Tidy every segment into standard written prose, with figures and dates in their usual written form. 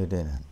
ด้วยนะ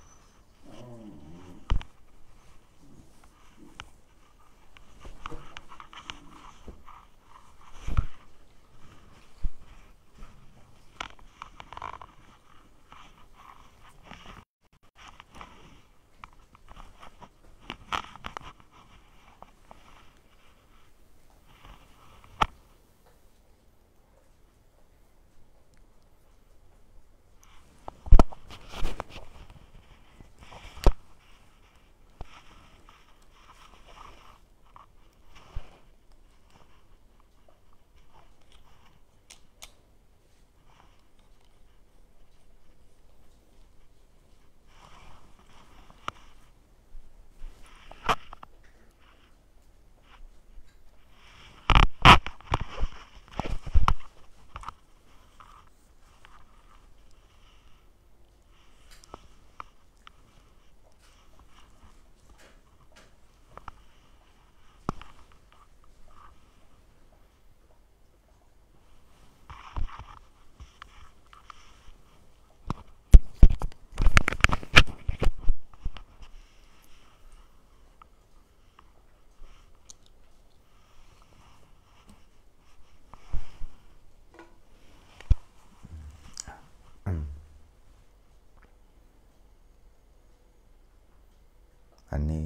อันนี้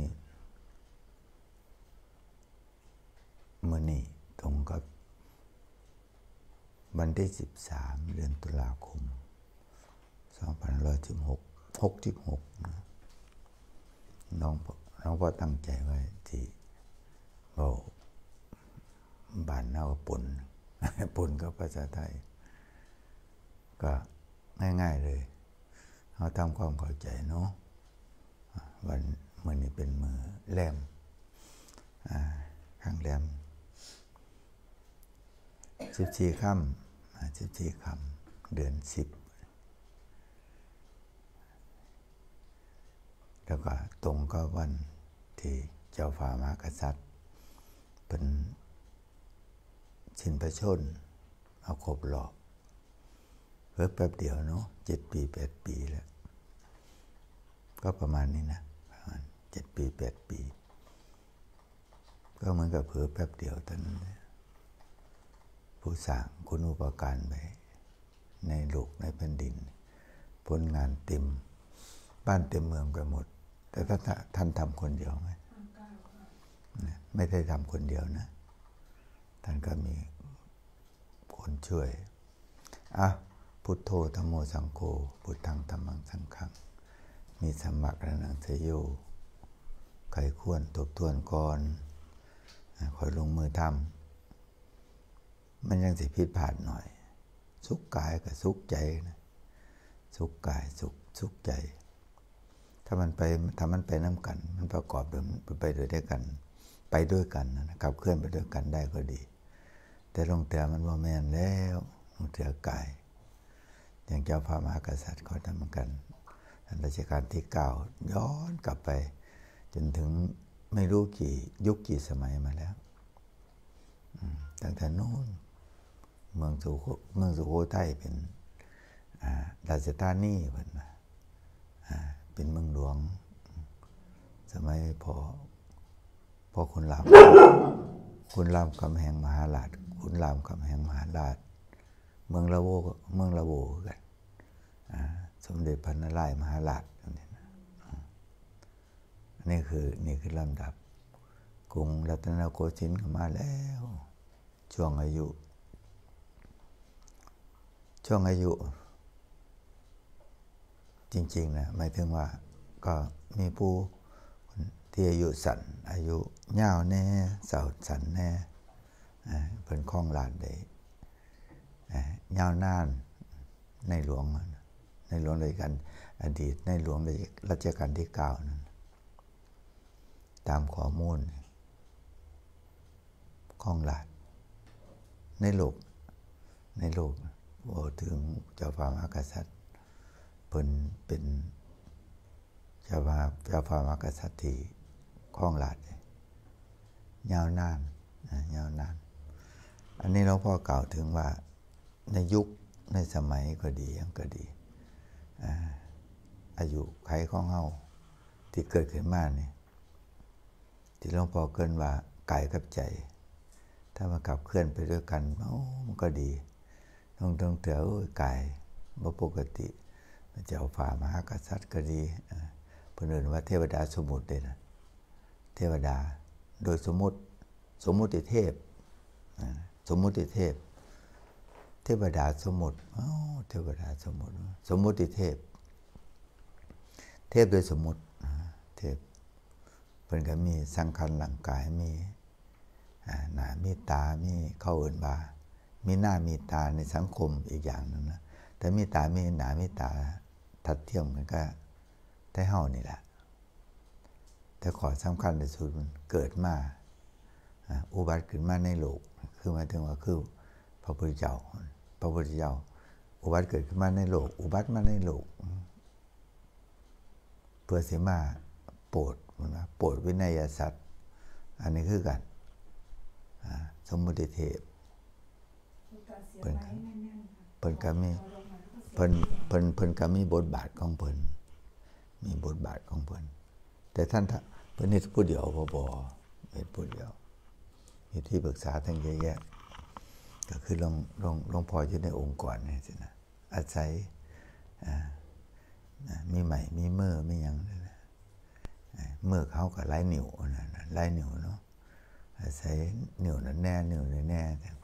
มื้อนี้ตรงกับวันที่13เดือนตุลาคม2566นะน้องพ่อตั้งใจไว้ที่บ้านเฮาปนกับภาษาไทยก็ง่ายๆเลยเฮาทำความเข้าใจเนาะวันมื้อนี้เป็นมื้อแรมข้างแรม14ค่ำเดือน10แล้วก็ตรงกับวันที่เจ้าฟ้ามหากษัตริย์เป็นสิ้นพระชนม์เอาครบรอบเพิ่งแป๊บเดียวเนาะ7 ปี 8 ปีแล้วก็ประมาณนี้นะประมาณ7 ปี 8 ปีก็เหมือนกับเพิ่งแป๊บเดียวเท่านั้นผู้สร้างคุณูปการไปในโลกในแผ่นดินผลงานเต็มบ้านเต็มเมืองไปหมดแต่ท่านทำคนเดียวไหมไม่ได้ทำคนเดียวนะท่านก็มีคนช่วยพุทโธธัมโมสังโฆพุทธังธัมมังสังฆังมีสัมมะกะนังเสยโยใครควรทบทวนก่อนคอยลงมือทำมันยังสิผิดพลาดหน่อยสุขกายกับสุขใจนะสุขกายสุขใจถ้ามันไปน้ำกันมันประกอบไปด้วยกันนะครับเคลื่อนไปด้วยกันได้ก็ดีแต่ลงเตือมันว่าแม่นแล้วลงเตือกายอย่างเจ้าพระมหากษัตริย์เขาทำเหมือนกันรัชกาลที่9ย้อนกลับไปจนถึงไม่รู้กี่ยุคกี่สมัยมาแล้วตั้งแต่โน้นเมืองสุโขทัยเป็นราชธานีเป็นเมืองหลวงสมัยพอคุณรามคำแหงมหาราชเมืองละโวกันสมเด็จพระนารายณ์มหาราชนี่คือลำดับกรุงรัตนโกสินทร์เข้ามาแล้วช่วงอายุจริงๆนะหมายถึงว่าก็มีผู้ที่อายุสั้นอายุยาวแน่สาวสั้นแน่เพิ่นครองราชได้ยาวนานในหลวงรัชกาลอดีตในหลวงรัชกาลที่9นั้นตามข้อมูลครองราชในโลกถึงเจ้าฟ้ามหากษัตริย์เป็นเจ้าฟ้ามหากษัตริย์ที่ครองราชย์ยาวนานอันนี้หลวงพ่อกล่าวถึงว่าในยุคในสมัยก็ดียังก็ดีอายุไขของเฮาที่เกิดขึ้นมานี่ที่หลวงพ่อเกินว่ากายกับใจถ้ามันขับเคลื่อนไปด้วยกันมันก็ดีต้องเถื่อกายบ่ปกติเจ้าฝ่ามหากษัตริย์ก็ดีเพิ่นเรียกว่าเทวดาสมมุติเด้นะเทวดาโดยสมมุติเทพสมมุติเทพเทวดาสมมุติเทวดาสมมุติเทพโดยสมมุติเทพเพิ่นก็มีสังขารร่างกายมีหน้ามีตามีเข้าเอิ้นว่ามีหน้ามีตาในสังคมอีกอย่างนึงนะแต่มีตามีหน้ามีตาทัดเทียมกันก็ได้เฮานี่แหละแต่ข้อสำคัญที่สุดมันเกิดมาอุบัติขึ้นมาในโลกคือหมายถึงว่าคือพระพุทธเจ้าอุบัติเกิดขึ้นมาในโลกอุบัติมาในโลกเพื่อสิมาโปรดวินัยสัตว์อันนี้คือกันสมมุติเทพเพิ่นก็มีเพิ่นก็มีบทบาทของเพิ่นมีบทบาทของเพิ่นแต่ท่านเพิ่นเฮ็ดผู้เดียวบ่เฮ็ดผู้เดียวมีที่ปรึกษาทั้งเยอะแยะก็คือหลวงพ่ออยู่ในองค์กรนี่สินะอาศัยมีใหม่มีเมื่อมีหยังเมื่อเขาก็หลายนิ้วหลายนิ้วเนาะอาศัยนิ้วนั้นแน่นิ้วนี้แน่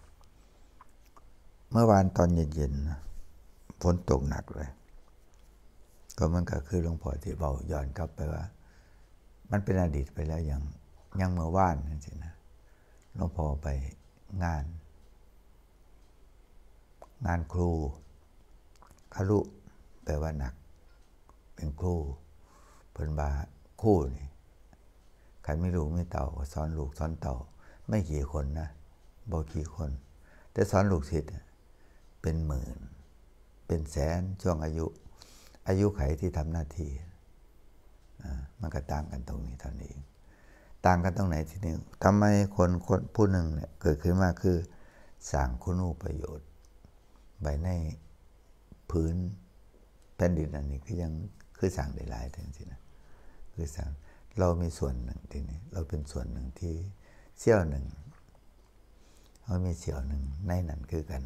เมื่อวานตอนเย็นๆฝนตกหนักเลยก็มันก็คือหลวงพ่อที่เบาย้อนกลับไปว่ามันเป็นอดีตไปแล้วยังเมื่อวานนั่นสินะหลวงพ่อไปงานครูครุแปลว่าหนักเป็นครูเพิ่นว่าครูนี่ใครไม่ลูกไม่เต่าก็สอนลูกสอนเต่าไม่กี่คนนะบ่กี่คนแต่สอนลูกศิษย์เป็นหมื่นเป็นแสนช่วงอายุไขที่ทำหน้าที่มันก็ต่างกันตรงนี้เท่านี้เองต่างกันตรงไหนทีนี้ทำไมคนผู้หนึ่งเนี่ยเกิดขึ้นมาคือสร้างคุณูปประโยชน์ไว้ในพื้นแผ่นดินอันนี้คือสร้างได้หลายทั้งสิ้นนะคือสร้างเรามีส่วนหนึ่งทีนี้เราเป็นส่วนหนึ่งที่เสี้ยวหนึ่งเขามีเสี้ยวหนึ่งในนั้นคือกัน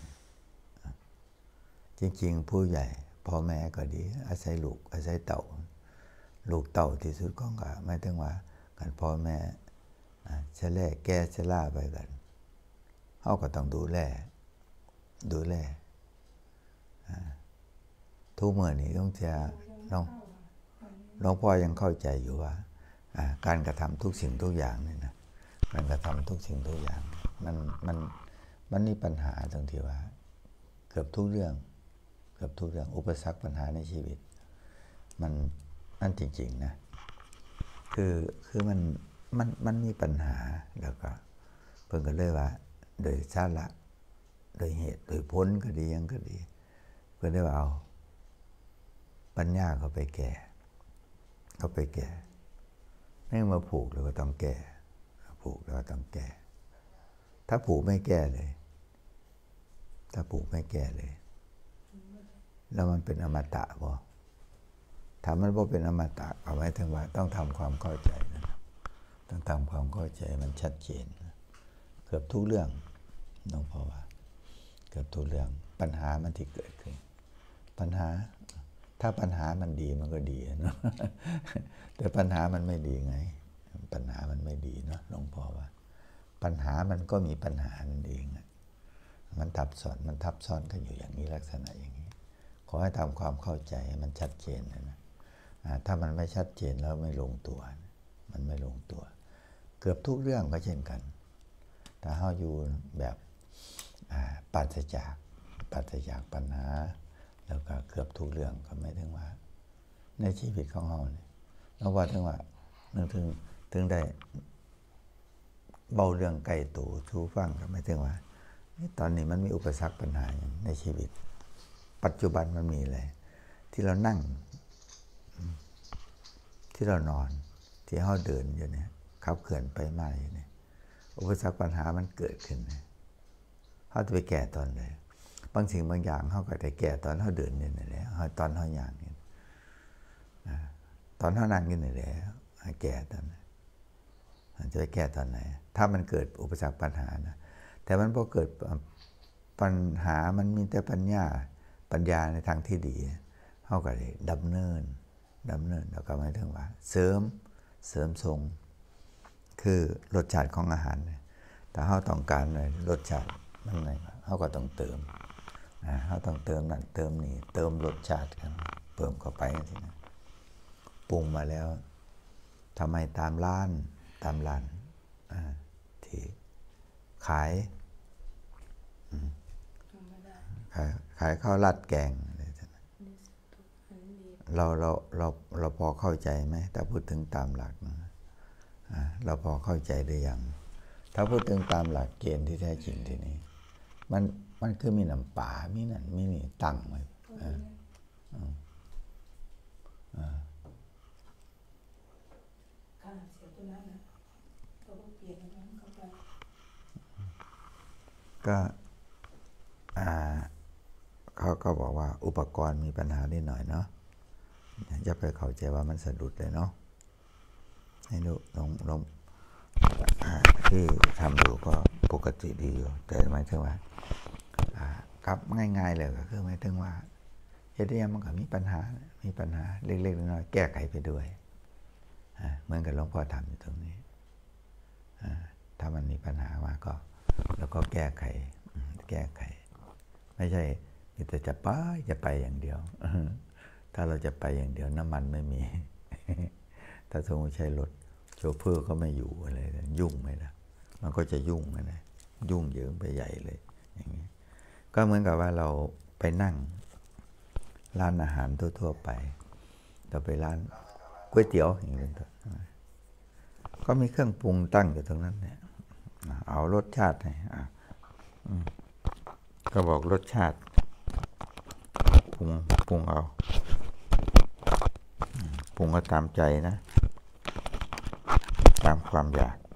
จริงๆผู้ใหญ่พ่อแม่ก็ดีอาศัยลูกอาศัยเต่าลูกเต่าที่สุดก็หมายถึงว่าการพ่อแม่จะแลแก่จะล่าไปกันเขาก็ต้องดูแลทุกเมื่อนี้ต้องจะหลวงพ่อยังเข้าใจอยู่ว่าการกระทำทุกสิ่งทุกอย่างนี่นะการกระทำทุกสิ่งทุกอย่างมันมีปัญหาตรงที่ว่าเกือบทุกเรื่องอุปสรรคปัญหาในชีวิตมันนั่นจริงๆนะคือมันมีปัญหาแล้วก็เพิ่นก็เลยว่าโดยสาระโดยเหตุโดยผลก็ดียังก็ดีเพิ่นได้ว่าเอาปัญญาเขาไปแก้ไม่มาผูกแล้วก็ต้องแก้ผูกแล้วก็ต้องแก้ถ้าผูกไม่แก้เลยแล้วมันเป็นอมตะบ่ถ้ามันบ่เป็นอมตะก็หมายถึงว่าต้องทำความเข้าใจนะต้องทำความเข้าใจมันชัดเจนเกือบทุกเรื่องหลวงพ่อว่าเกือบทุกเรื่องปัญหามันที่เกิดขึ้นถ้าปัญหามันดีมันก็ดีเนาะแต่ปัญหามันไม่ดีไงปัญหามันไม่ดีเนาะหลวงพ่อว่าปัญหามันก็มีปัญหานั่นเองมันทับซ้อนกันอยู่อย่างนี้ลักษณะอย่างนี้ขอให้ทำความเข้าใจให้มันชัดเจนนะถ้ามันไม่ชัดเจนแล้วไม่ลงตัวมันไม่ลงตัวเกือบทุกเรื่องก็เช่นกันถ้าเฮาอยู่แบบปราศจากปัญหาแล้วก็เกือบทุกเรื่องก็ไม่ถึงว่าในชีวิตของเฮาเนี่ยเราว่าถึงว่านึกถึงได้เบาเรื่องใกล้ตัวชูฟังก็ไม่ถึงว่าตอนนี้มันมีอุปสรรคปัญหาในชีวิตปัจจุบันมันมีอะไรที่เรานั่งที่เรานอนที่เฮาเดินอยู่เนี่ยขับเคลื่อนไปมาอยู่เนี่ยอุปสรรคปัญหามันเกิดขึ้นเฮาจะไปแก้ตอนไหนบางสิ่งบางอย่างเฮาก็ได้แก้ตอนเฮาเดินนี่แหละตอนเฮาย่างนี่ตอนเท่านั้นกินนี่แหละแก่ตอนนั้นมันจะไปแก้ตอนไหนถ้ามันเกิดอุปสรรคปัญหานะแต่มันพอเกิดปัญหามันมีแต่ปัญญาในทางที่ดีเขาก็เลยดำเนินแล้วก็หมายถึงว่าเสริมทรงคือรสชาติของอาหารแต่เขาต้องการเลยรสชาติมันไงเขาก็ต้องเติมเขาต้องเติมนั่นเติมนี่เติมรสชาติกันเพิ่มเข้าไปสินะปรุงมาแล้วทำไมตามร้านที่ขายข้าวราดแกงเราพอเข้าใจไหมถ้าพูดถึงตามหลักเราพอเข้าใจหรือยังถ้าพูดถึงตามหลักเกณฑ์ที่แท้จริงทีนี้มันคือมีน้ำป่ามีนั่นมีนี่ตั้งไว้ก็เขาก็บอกว่าอุปกรณ์มีปัญหานิดหน่อยเนาะอย่าไปเข้าใจว่ามันสะดุดเลยเนาะให้ลงที่ทำอยู่ก็ปกติดีอยู่แต่หมายถึงว่าครับง่ายๆเลยก็คือหมายถึงว่าเฮ็ดได้ยังมันก็มีปัญหาเล็กๆน้อยๆแก้ไขไปด้วยเหมือนกับหลวงพ่อทำอยู่ตรงนี้ถ้ามันมีปัญหามาก็แล้วก็แก้ไขไม่ใช่แต่จะไปอย่างเดียวถ้าเราจะไปอย่างเดียวน้ำมันไม่มีถ้าสมมติใช้รถโชเฟอร์ก็ไม่อยู่อะไรยุ่งไหมล่ะมันก็จะยุ่งนะยุ่งเยอะไปใหญ่เลยอย่างนี้ก็เหมือนกับว่าเราไปนั่งร้านอาหารทั่วๆไปเราไปร้านก๋วยเตี๋ยวอย่างนี้เป็นต้นก็มีเครื่องปรุงตั้งอยู่ตรงนั้นเนี่ยเอารสชาติให้ก็บอกรสชาติปรุงเอาปรุงก็ตามใจนะตามความอยาก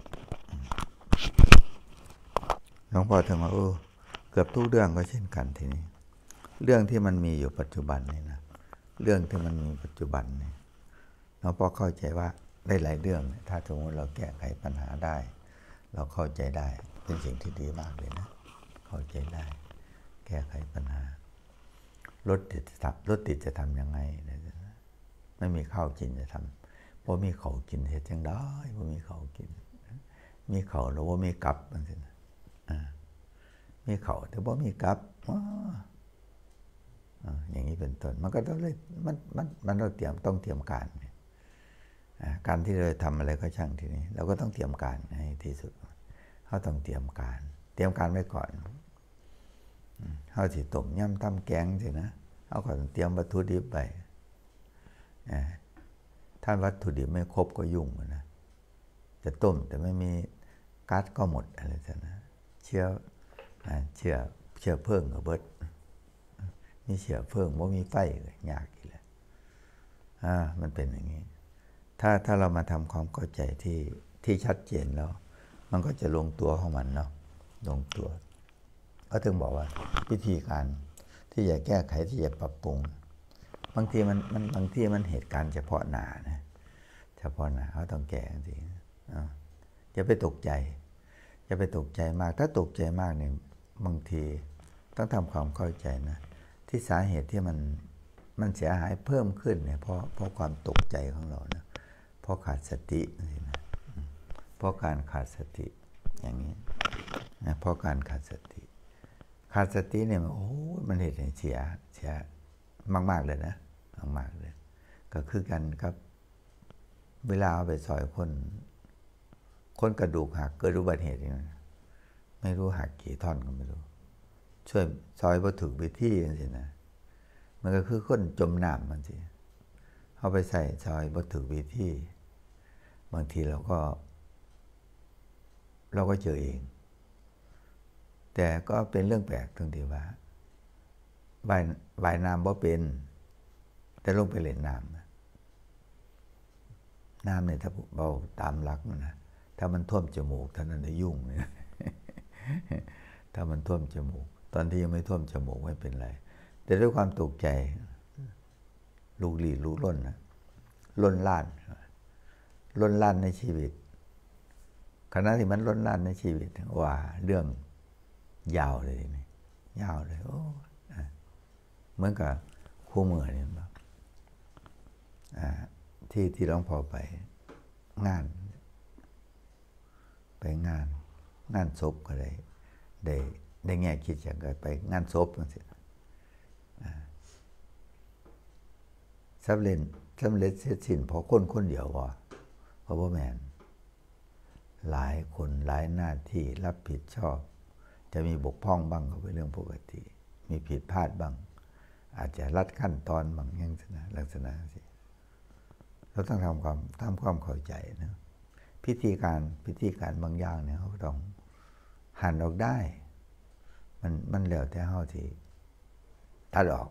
หลวงพ่อถึงว่าเกือบทุกเรื่องก็เช่นกันทีนี้เรื่องที่มันมีอยู่ปัจจุบันนี่นะเรื่องที่มันมีปัจจุบันนี่หลวงพ่อเข้าใจว่าได้หลายเรื่องถ้าสมมติเราแก้ไขปัญหาได้เราเข้าใจได้เป็นสิ่งที่ดีมากเลยนะเข้าใจได้แก้ไขปัญหารถติดจะทำยังไงไม่มีข้าวกินจะทำพอมีเขากินเห็ดจังได้พอมีเขากินมีเขาแล้วว่ามีกับมันสิมีเขาแต่ว่ามีกับอย่างนี้เป็นต้นมันก็ต้องเลยมันต้องเตรียมการที่เราทำอะไรก็ช่างทีนี้เราก็ต้องเตรียมการให้ที่สุดเขาต้องเตรียมการไว้ก่อนเขาสิต้มยำทำแกงสินะเขาก็ต้องเตรียมวัตถุดิบไปถ้าวัตถุดิบไม่ครบก็ยุ่งนะจะต้มแต่ไม่มีก๊าซก็หมดอะไรสักนะเชื้อเพลิงก็เบิดมีเชื้อเพลิงว่ามีไฟยากอีกแล้วมันเป็นอย่างนี้ถ้าเรามาทำความเข้าใจที่ชัดเจนแล้วมันก็จะลงตัวของมันเนาะลงตัวก็ถึงบอกว่าวิธีการที่จะแก้ไขที่จะปรับปรุงบางทีมันเหตุการณ์เฉพาะหน้านะเฉพาะหน้าเขาต้องแก้จริงอย่าไปตกใจมากถ้าตกใจมากเนี่ยบางทีต้องทำความเข้าใจนะที่สาเหตุที่มันเสียหายเพิ่มขึ้นเนี่ยเพราะความตกใจของเรานะเพราะขาดสตินะเพราะการขาดสติอย่างนี้นะเพราะการขาดสติเนี่ยมันเหตุให้เสียมากๆเลยนะมากๆเลยก็คือกันครับเวลาเอาไปซอยคนกระดูกหักเกิดอุบัติเหตุอย่างนี้ไม่รู้หักกี่ท่อนก็ไม่รู้ช่วยซอยบ่ถูกวิธีสินะมันก็คือคนจมน้ำมันสิเอาไปใส่ซอยบ่ถูกวิธีบางทีเราก็เจอเองแต่ก็เป็นเรื่องแปลกตรงที่ว่าว่ายน้ำบ่เป็นแต่ลงไปเล่นน้ำเนี่ยถ้าเบาตามหลักนะถ้ามันท่วมจมูกเท่านั้นจะยุ่งเลยถ้ามันท่วมจมูกตอนที่ยังไม่ท่วมจมูกไม่เป็นไรแต่ด้วยความตกใจลูกหลีดลูกล่นนะล้นล้านล้นล้านในชีวิตขณะที่มันล้นล้านในชีวิตว่าเรื่องยาวเลยนี่ยาวเลยโอ้เหมือนกับคู่มือนี่แบบที่หลวงพ่อไปงานศพก็ได้แง่คิดอย่างไรไปงานศพนั่นสิสำเร็จเสร็จสิ้นเพราะคนเดียววะเพราะว่าแมนหลายคนหลายหน้าที่รับผิดชอบจะมีบกพร่องบ้างก็เป็นเรื่องปกติมีผิดพลาดบ้างอาจจะลัดขั้นตอนบางอย่างลักษณะสิเราต้องทำความเข้าใจนะพิธีการบางอย่างเนี่ยเขาต้องหั่นออกได้มันแล้วแต่เฮาที่ตัดออก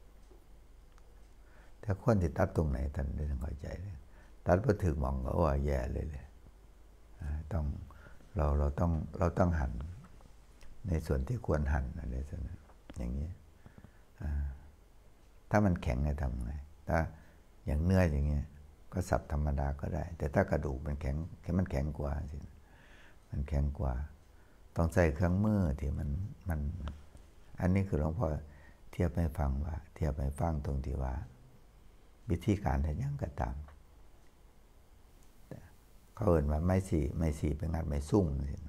แต่คนที่ตัดตรงไหนท่านได้เข้าใจเลยตัดพอถึงมองก็ว่าแย่เลยต้องเราต้องหั่นในส่วนที่ควรหั่นอะไรสักอย่างนี้ถ้ามันแข็งจะทำไงถ้าอย่างเนื้ออย่างเงี้ยก็สับธรรมดาก็ได้แต่ถ้ากระดูกมันแข็งกว่าสิมันแข็งกว่าต้องใส่เครื่องมือที่มันอันนี้คือหลวงพ่อเทียบให้ฟังตรงที่ว่าวิธีการเห็นยังก็ตามเขาเอ่ยว่าไม่สีเป็นงานไม่ซุ่ง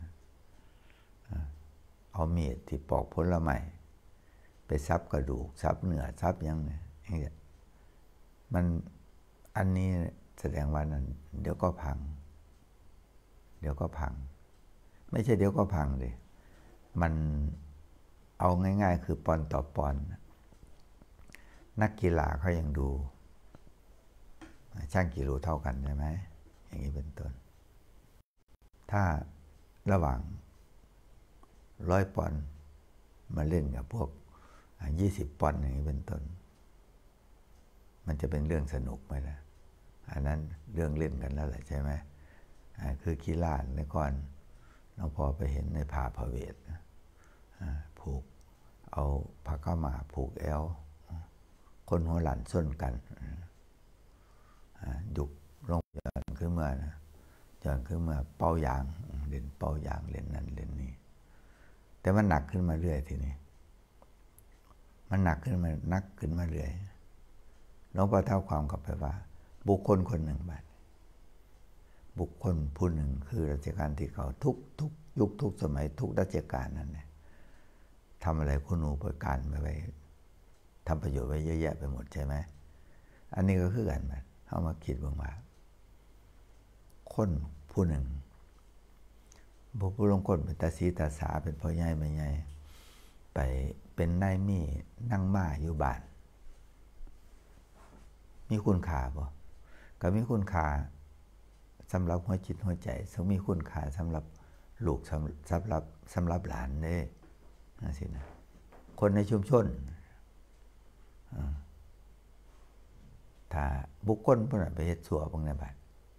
เอามีดที่ปอกผลไม้ไปซับกระดูกซับเนื้อซับยังไงมันอันนี้แสดงว่านั้นเดี๋ยวก็พังไม่ใช่เดี๋ยวก็พังเลยมันเอาง่ายๆคือปอนต่อปอนนักกีฬาเขายังดูช่างกิโลเท่ากันใช่ไหมอย่างนี้เป็นต้นถ้าระหว่าง100 ปอนด์มาเล่นกับพวก20 ปอนด์อย่างนี้เป็นต้นมันจะเป็นเรื่องสนุกไหมล่ะอันนั้นเรื่องเล่นกันแล้วแหละใช่ไหมคือกีฬาในก่อนเราพอไปเห็นในผ้าพระเวทผูกเอาผ้าข้าวมาผูกแอวคนหัวหลั่นส้นกันยุกลงย้อนขึ้นมาเป่ายางเล่นเป่ายางเล่นนั่นเล่นนี่แต่มันหนักขึ้นมาเรื่อยทีนี้มันหนักขึ้นมาเรื่อยหลวงพ่อเท่าความกลับไปว่าบุคคลคนหนึ่งบุคคลผู้หนึ่งคือรัชกาลที่เขาทุกยุคทุกสมัยทุกรัชกาลนั้นเนี่ยทำอะไรคุณูปการไปทำประโยชน์ไว้เยอะแยะไปหมดใช่ไหมอันนี้ก็คือกันแบบเอามาคิดบ้างว่าคนผู้หนึ่งบุคคลลงคนเป็นตาสีตาสาเป็นพ่อใหญ่แม่ใหญ่ไปเป็นนายมีนั่งม้าอยู่บ้านมีคุณค่าบ่ก็มีคุณค่าสำหรับหัวจิตหัวใจซึ่งมีคุณค่าสำหรับลูกสำหรับหลานเด้นั่นสินะคนในชุมชนถ้าบุคคลผู้นั้นไปเฮ็ดชั่วบางในบ้าน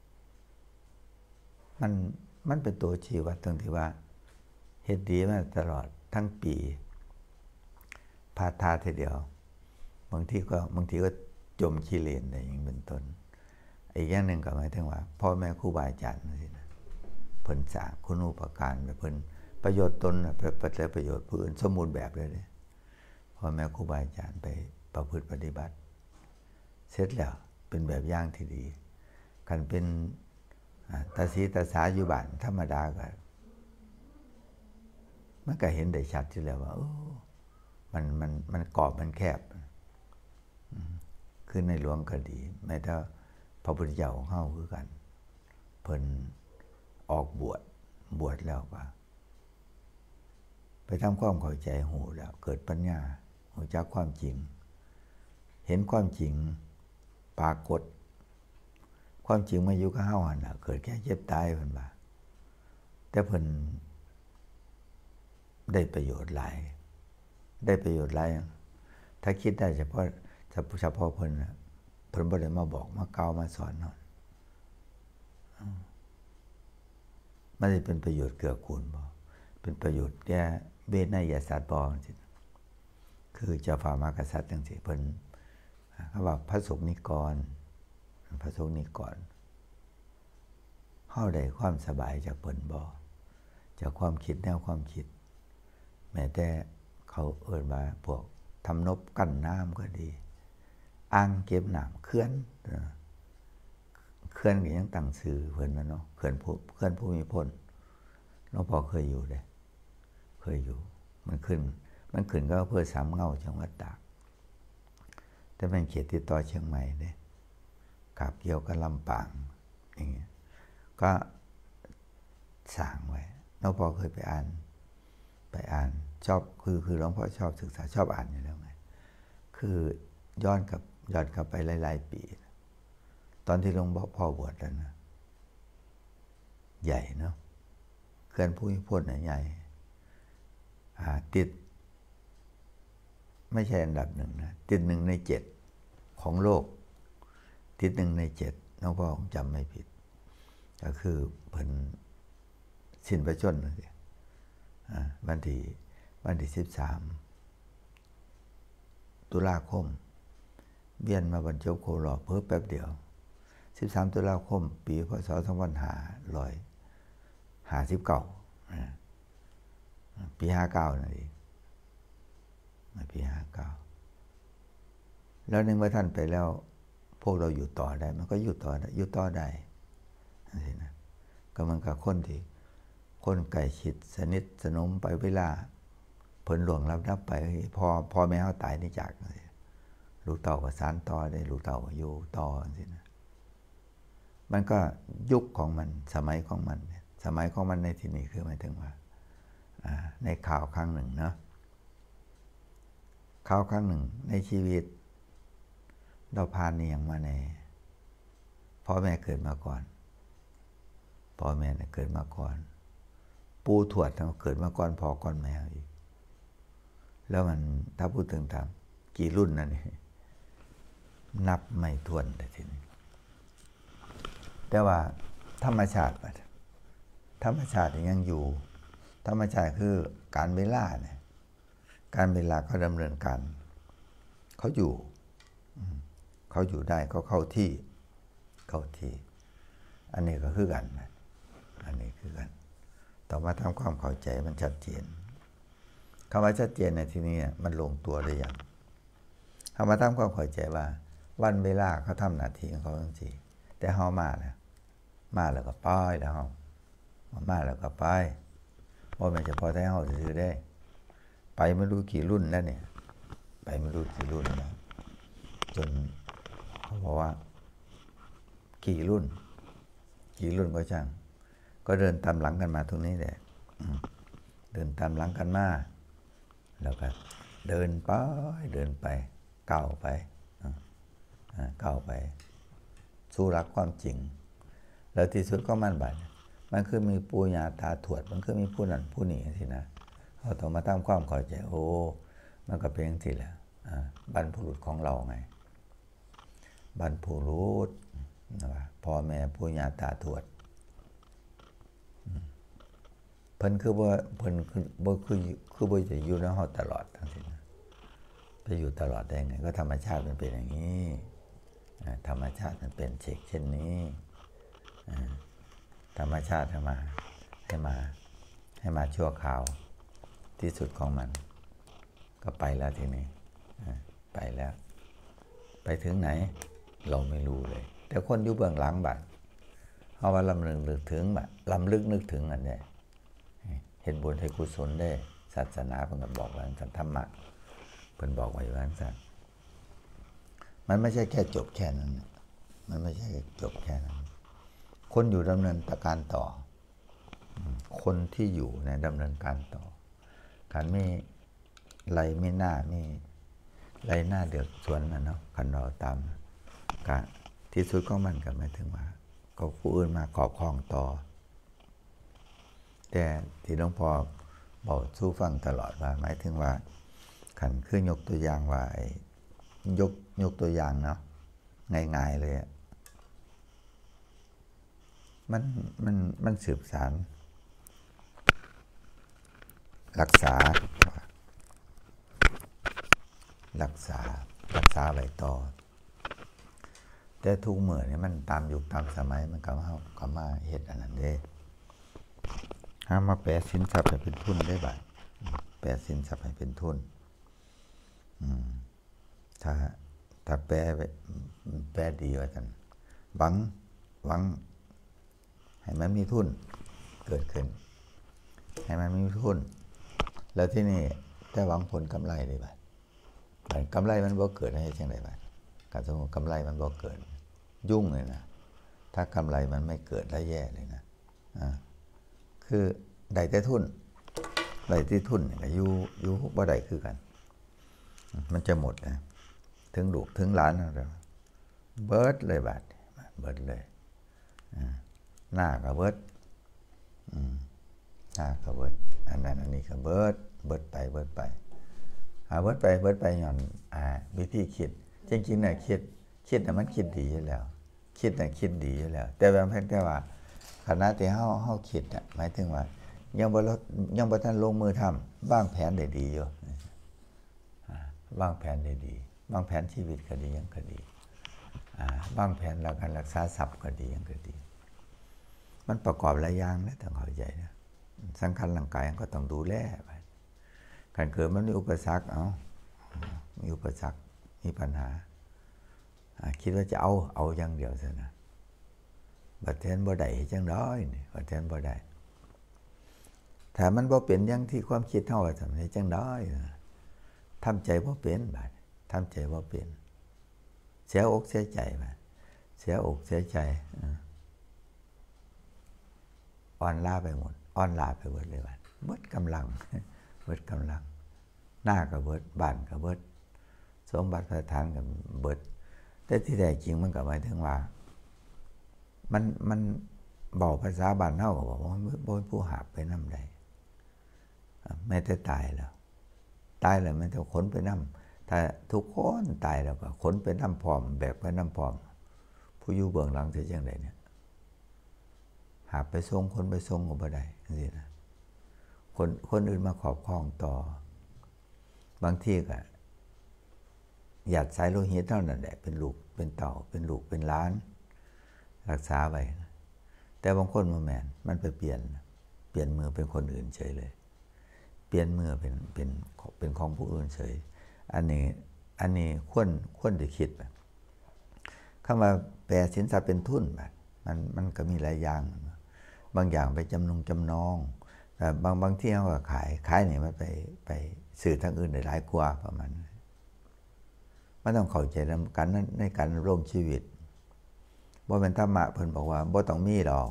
มันเป็นตัวชี้วัดตรงที่ว่าเฮ็ดดีมาตลอดทั้งปีพาทาทีเดียวบางทีก็จมขี้เลนอะไรอย่างนี้เป็นต้นอีกอย่างหนึ่งก็หมายถึงว่าพ่อแม่ครูบาอาจารย์นั่นสินะเพิ่นสร้างคุณูปการไปเพิ่นประโยชน์ตนประโยชน์ผู้อื่นสมบูรณ์แบบเลยเนี่ยพ่อแม่ครูบาอาจารย์ไปประพฤติปฏิบัติเสร็จแล้วเป็นแบบอย่างที่ดีกันเป็นตาสีตาสาอยู่บ้านธรรมดาก็มันก็เห็นได้ชัดที่แล้วว่ามันกรอบมันแคบคือในหลวงก็ดีแม้แต่พระพุทธเจ้าของเฮาคือกันเพิ่นออกบวชแล้วก็ไปทำความเข้าใจหูแล้วเกิดปัญญาหูจักความจริงเห็นความจริงปรากฏความจริงมาอยู่กับเฮาหั่นน่ะเกิดแค่เจ็บตายเพิ่นว่าแต่เพิ่นได้ประโยชน์หลายถ้าคิดได้เฉพาะเพิ่นน่ะเพิ่นบ่ได้มาบอกมากล่าวมาสอนเนาะมันสิเป็นประโยชน์เกื้อกูลบ่เป็นประโยชน์แก่เวทนยศาสตร์บ่จังซี่คือเจ้าฟ้ามหากษัตริย์จังซี่เพิ่นเขาว่าพระสงฆ์นิกรพระสงฆ์นิกรเฮาได้ความสบายจากเพิ่นบ่จากความคิดแนวความคิดแม้แต่เขาเอิ้นว่าพวกทำนบกั้นน้ำก็ดีอ่างเก็บน้ำเขื่อนก็ยังตั้งชื่อเพิ่นนะเนาะเขื่อนภูมิพลหลวงพ่อเคยอยู่เด้เคยอยู่มันขึ้นก็อำเภอสามเงาจังหวัดตากแต่เป็นเขตติดต่อเชียงใหม่เด้กาบเกี่ยวกับลำปางอย่างเงี้ยก็สร้างไว้หลวงพ่อเคยไปอ่านชอบคือหลวงพ่อชอบศึกษาชอบอ่านอยู่แล้วไงคือย้อนกลับไปหลายๆปีตอนที่หลวงพ่อบวชแล้วนะใหญ่เนาะเขื่อนภูมิพลใหญ่ติดไม่ใช่อันดับ1นะติด1 ใน 7ของโลกติด1 ใน 7หลวงพ่อจำไม่ผิดก็คือเพิ่นสิ้นพระชนม์เลยวันที่13 ตุลาคมเวียนมาบรรจบโครอบเพิ่มแป๊บเดียว13 ตุลาคมปีพ.ศ. 2559ปี59นั่นเองปี59แล้วในเมื่อท่านไปแล้วพวกเราอยู่ต่อได้มันก็อยู่ต่อได้สินะก็มันกับคนใกล้ชิดสนิทสนมไปเวลาเพิ่นหลวงรับไปพอแม่เฮาตายนี่จากลูกเต่าก็สานต่อได้ลูกเต่าก็อยู่ต่อสินะมันก็ยุคของมันสมัยของมันในที่นี้คือหมายถึงว่าในข่าวครั้งหนึ่งเนาะข่าวครั้งหนึ่งในชีวิตเราผ่านนี่ยังมาในพ่อแม่เกิดมาก่อนพ่อแม่เนี่ยเกิดมาก่อนปู่ทวดเกิดมาก่อนพ่อก่อนแม่อีกแล้วมันถ้าพูดถึงตามกี่รุ่นนั่นนี่นับไม่ถ้วนแต่ทีนี้แต่ว่าธรรมชาติยังอยู่ธรรมชาติคือการเวลาเนี่ยการเวลาเขาดำเนินการเขาอยู่ได้ก็เข้าที่อันนี้ก็คือกันนะอันนี้คือกันต่อมาทำความเข้าใจมันชัดเจนคำว่าชัดเจนในที่นี้มันลงตัวได้อย่างทำมาทำความเข้าใจว่าวันเวลาเขาทำหน้าที่ของเขาจริงๆแต่เฮามาแล้วก็ปล่อยแล้วเฮามาแล้วก็ไปบ่แม่นเฉพาะแต่เฮาซื่อได้ไปไม่รู้กี่รุ่นแล้วเนี่ยไปไม่รู้กี่รุ่นแล้วจนเขาบอกว่ากี่รุ่นก็ช่างก็เดินตามหลังกันมาตรงนี้แหละเดินตามหลังกันมาแล้วก็เดินไปก้าวไปสู่รักความจริงแล้วที่สุดก็มันคือมีปู่ย่าตาทวดมันคือมีผู้นั้นผู้นี้สินะเราต้องมาทำความเข้าใจมันก็เป็นอย่างที่แหละบรรพบุรุษของเราไงบรรพบุรุษพ่อแม่ปู่ย่าตาทวดเพิ่นคือบ่จะอยู่ในเฮาตลอดทั้งสิ้นจะอยู่ตลอดได้ไงก็ธรรมชาติมันเป็นอย่างนี้ธรรมชาติมันเป็นเช่นนี้ธรรมชาติให้มาชั่วคราวที่สุดของมันก็ไปแล้วทีนี้ไปแล้วไปถึงไหนเราไม่รู้เลยแต่คนอยู่เบื้องหลังบัดเฮาว่าลำลึกนึกถึงอันนี้เห็นบุญให้กุศลได้ศาสนาเพิ่นก็บอกว่าสันธรรมะเพิ่นบอกไว้ว่าซั่นมันไม่ใช่แค่จบแค่นั้นคนอยู่ดำเนินการต่อคนที่อยู่ในดำเนินการต่อการไม่ไรไม่หน้าไม่ไรหน้าเดือดสวนนะเนาะคันเราตามการที่สุดของมันก็หมายถึงว่าก็ผู้อื่นมาครอบครองต่อแต่ที่หลวงพ่อบอกสู้ฟังตลอดว่าหมายถึงว่าขันคือยกตัวอย่างว่ายกตัวอย่างเนาะง่ายๆเลยมันสืบสารรักษาไว้ต่อแต่ทุกเมื่อนี่มันตามยุคตามสมัยมันก็มาเฮ็ดอันนั้นเด้หามาแปลสินทรัพย์ให้เป็นทุนได้บัดแปลสินทรัพย์ให้เป็นทุนถ้าแปลดีว่าซั่นหวังให้มันมีทุนเกิดขึ้นให้มันมีทุนแล้วที่นี่แต่หวังผลกำไรได้บัดกำไรมันบ่เกิดให้จังได๋บัดการสมมุติกำไรมันบ่เกิดยุ่งเลยนะถ้ากำไรมันไม่เกิดแล้วแย่เลยนะคือได้แต่ทุนได้ที่ทุนก็อยู่บ่ได้คือกันมันจะหมดนะถึงลูกถึงหลานแล้วเบิดเลยบาดเบิดเลยหน้าก็เบิดหน้าก็เบิดอันนั้นอันนี้ก็เบิดไปเบิดไปเบิดไปย้อนวิธีคิดจริงๆน่ะคิดน่ะมันคิดดีอยู่แล้วคิดน่ะคิดดีอยู่แล้วแต่บางเพียงแต่ว่าขณะที่เฮาคิดน่ะหมายถึงว่ายังบ่ทันลงมือทำวางแผนได้ดีอยู่วางแผนได้ดีวางแผนชีวิตก็ดียังก็ดีวางแผนแล้วการรักษาทรัพย์ก็ดียังก็ดีมันประกอบหลายอย่างนะต้องเข้าใจนะสังขารร่างกายก็ต้องดูแลไปการเกิดมันมีอุปสรรคมีอุปสรรคมีปัญหาคิดว่าจะเอาอย่างเดียวซะนะบัดแทนบ่ได้จังได๋นี่บัดแทนบ่ได้ถ้ามันบ่เป็นอย่างที่ความคิดเฮาว่าซั่นจังได๋ทำใจบ่เป็นบัดทำใจบ่เป็นเสียอกเสียใจบัดเสียอกเสียใจอ่อนล้าไปหมดเลยบัดเบิดกำลังหน้าก็เบิดบ้านก็เบิดสมบัติประทานก็เบิดแต่ที่แท้จริงมันก็หมายถึงว่ามันบอกภาษาบ้านเฮาก็บอกว่าบ่มีผู้หาบไปนำได้แม้แต่ตายแล้วมันจะขนไปนำถ้าทุกคนตายแล้วก็ขนไปนำพร้อมแบกไปนำพร้อมผู้อยู่เบื้องหลังสิจังได๋เนี่ยหาไปส่งคนไปส่งก็บ่ได้จังซี่นะคนอื่นมาครอบครองต่อบางทีก็หยาดสายโลหิตเท่านั้นแหละเป็นลูกเป็นเต่าเป็นลูกเป็นหลานรักษาไว้แต่บางคนบ่แม่นมันไปเปลี่ยนมือเป็นคนอื่นเฉยเลยเปลี่ยนมือเป็นของผู้อื่นเฉยอันนี้ควรจะคิดแบบคำว่าแปลสินทรัพย์เป็นทุนแบบมันก็มีหลายอย่างบางอย่างไปจำนองแต่บางที่เขาก็ขายนี่มันไปสื่อทางอื่นได้หลายกว่าประมาณมันต้องเข้าใจกันในการดำรงชีวิตบ่เป็นธรรมะเพิ่นบอกว่าบ่ต้องมีดอก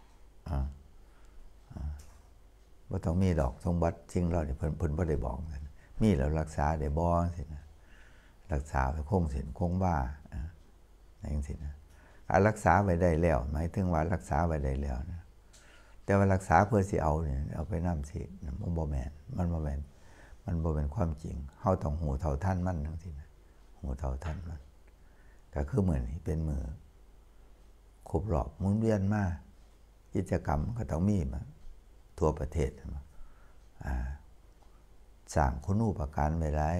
บ่ต้องมีดอกสมบัติสิ่งเหล่านี้เพิ่นบ่ได้บอกกันมีแล้วรักษาได้บ่จังซี่นะรักษาไว้คงเส้นคงวาจังซี่นะรักษาไว้ได้แล้วหมายถึงว่ารักษาไว้ได้แล้วนะแต่ว่ารักษาเพื่อสิเอาเนี่ยเอาไปนำสิมันบ่แม่นมันบ่เป็นความจริงเฮาต้องหูเท่าทันมันจังซี่นะหูเท่าทันมันก็คือมื้อนี้เป็นมื้อครบรอบหมุนเวียนมากิจกรรมก็ต้องมีมาทั่วประเทศสร้างคุณูปการไว้หลาย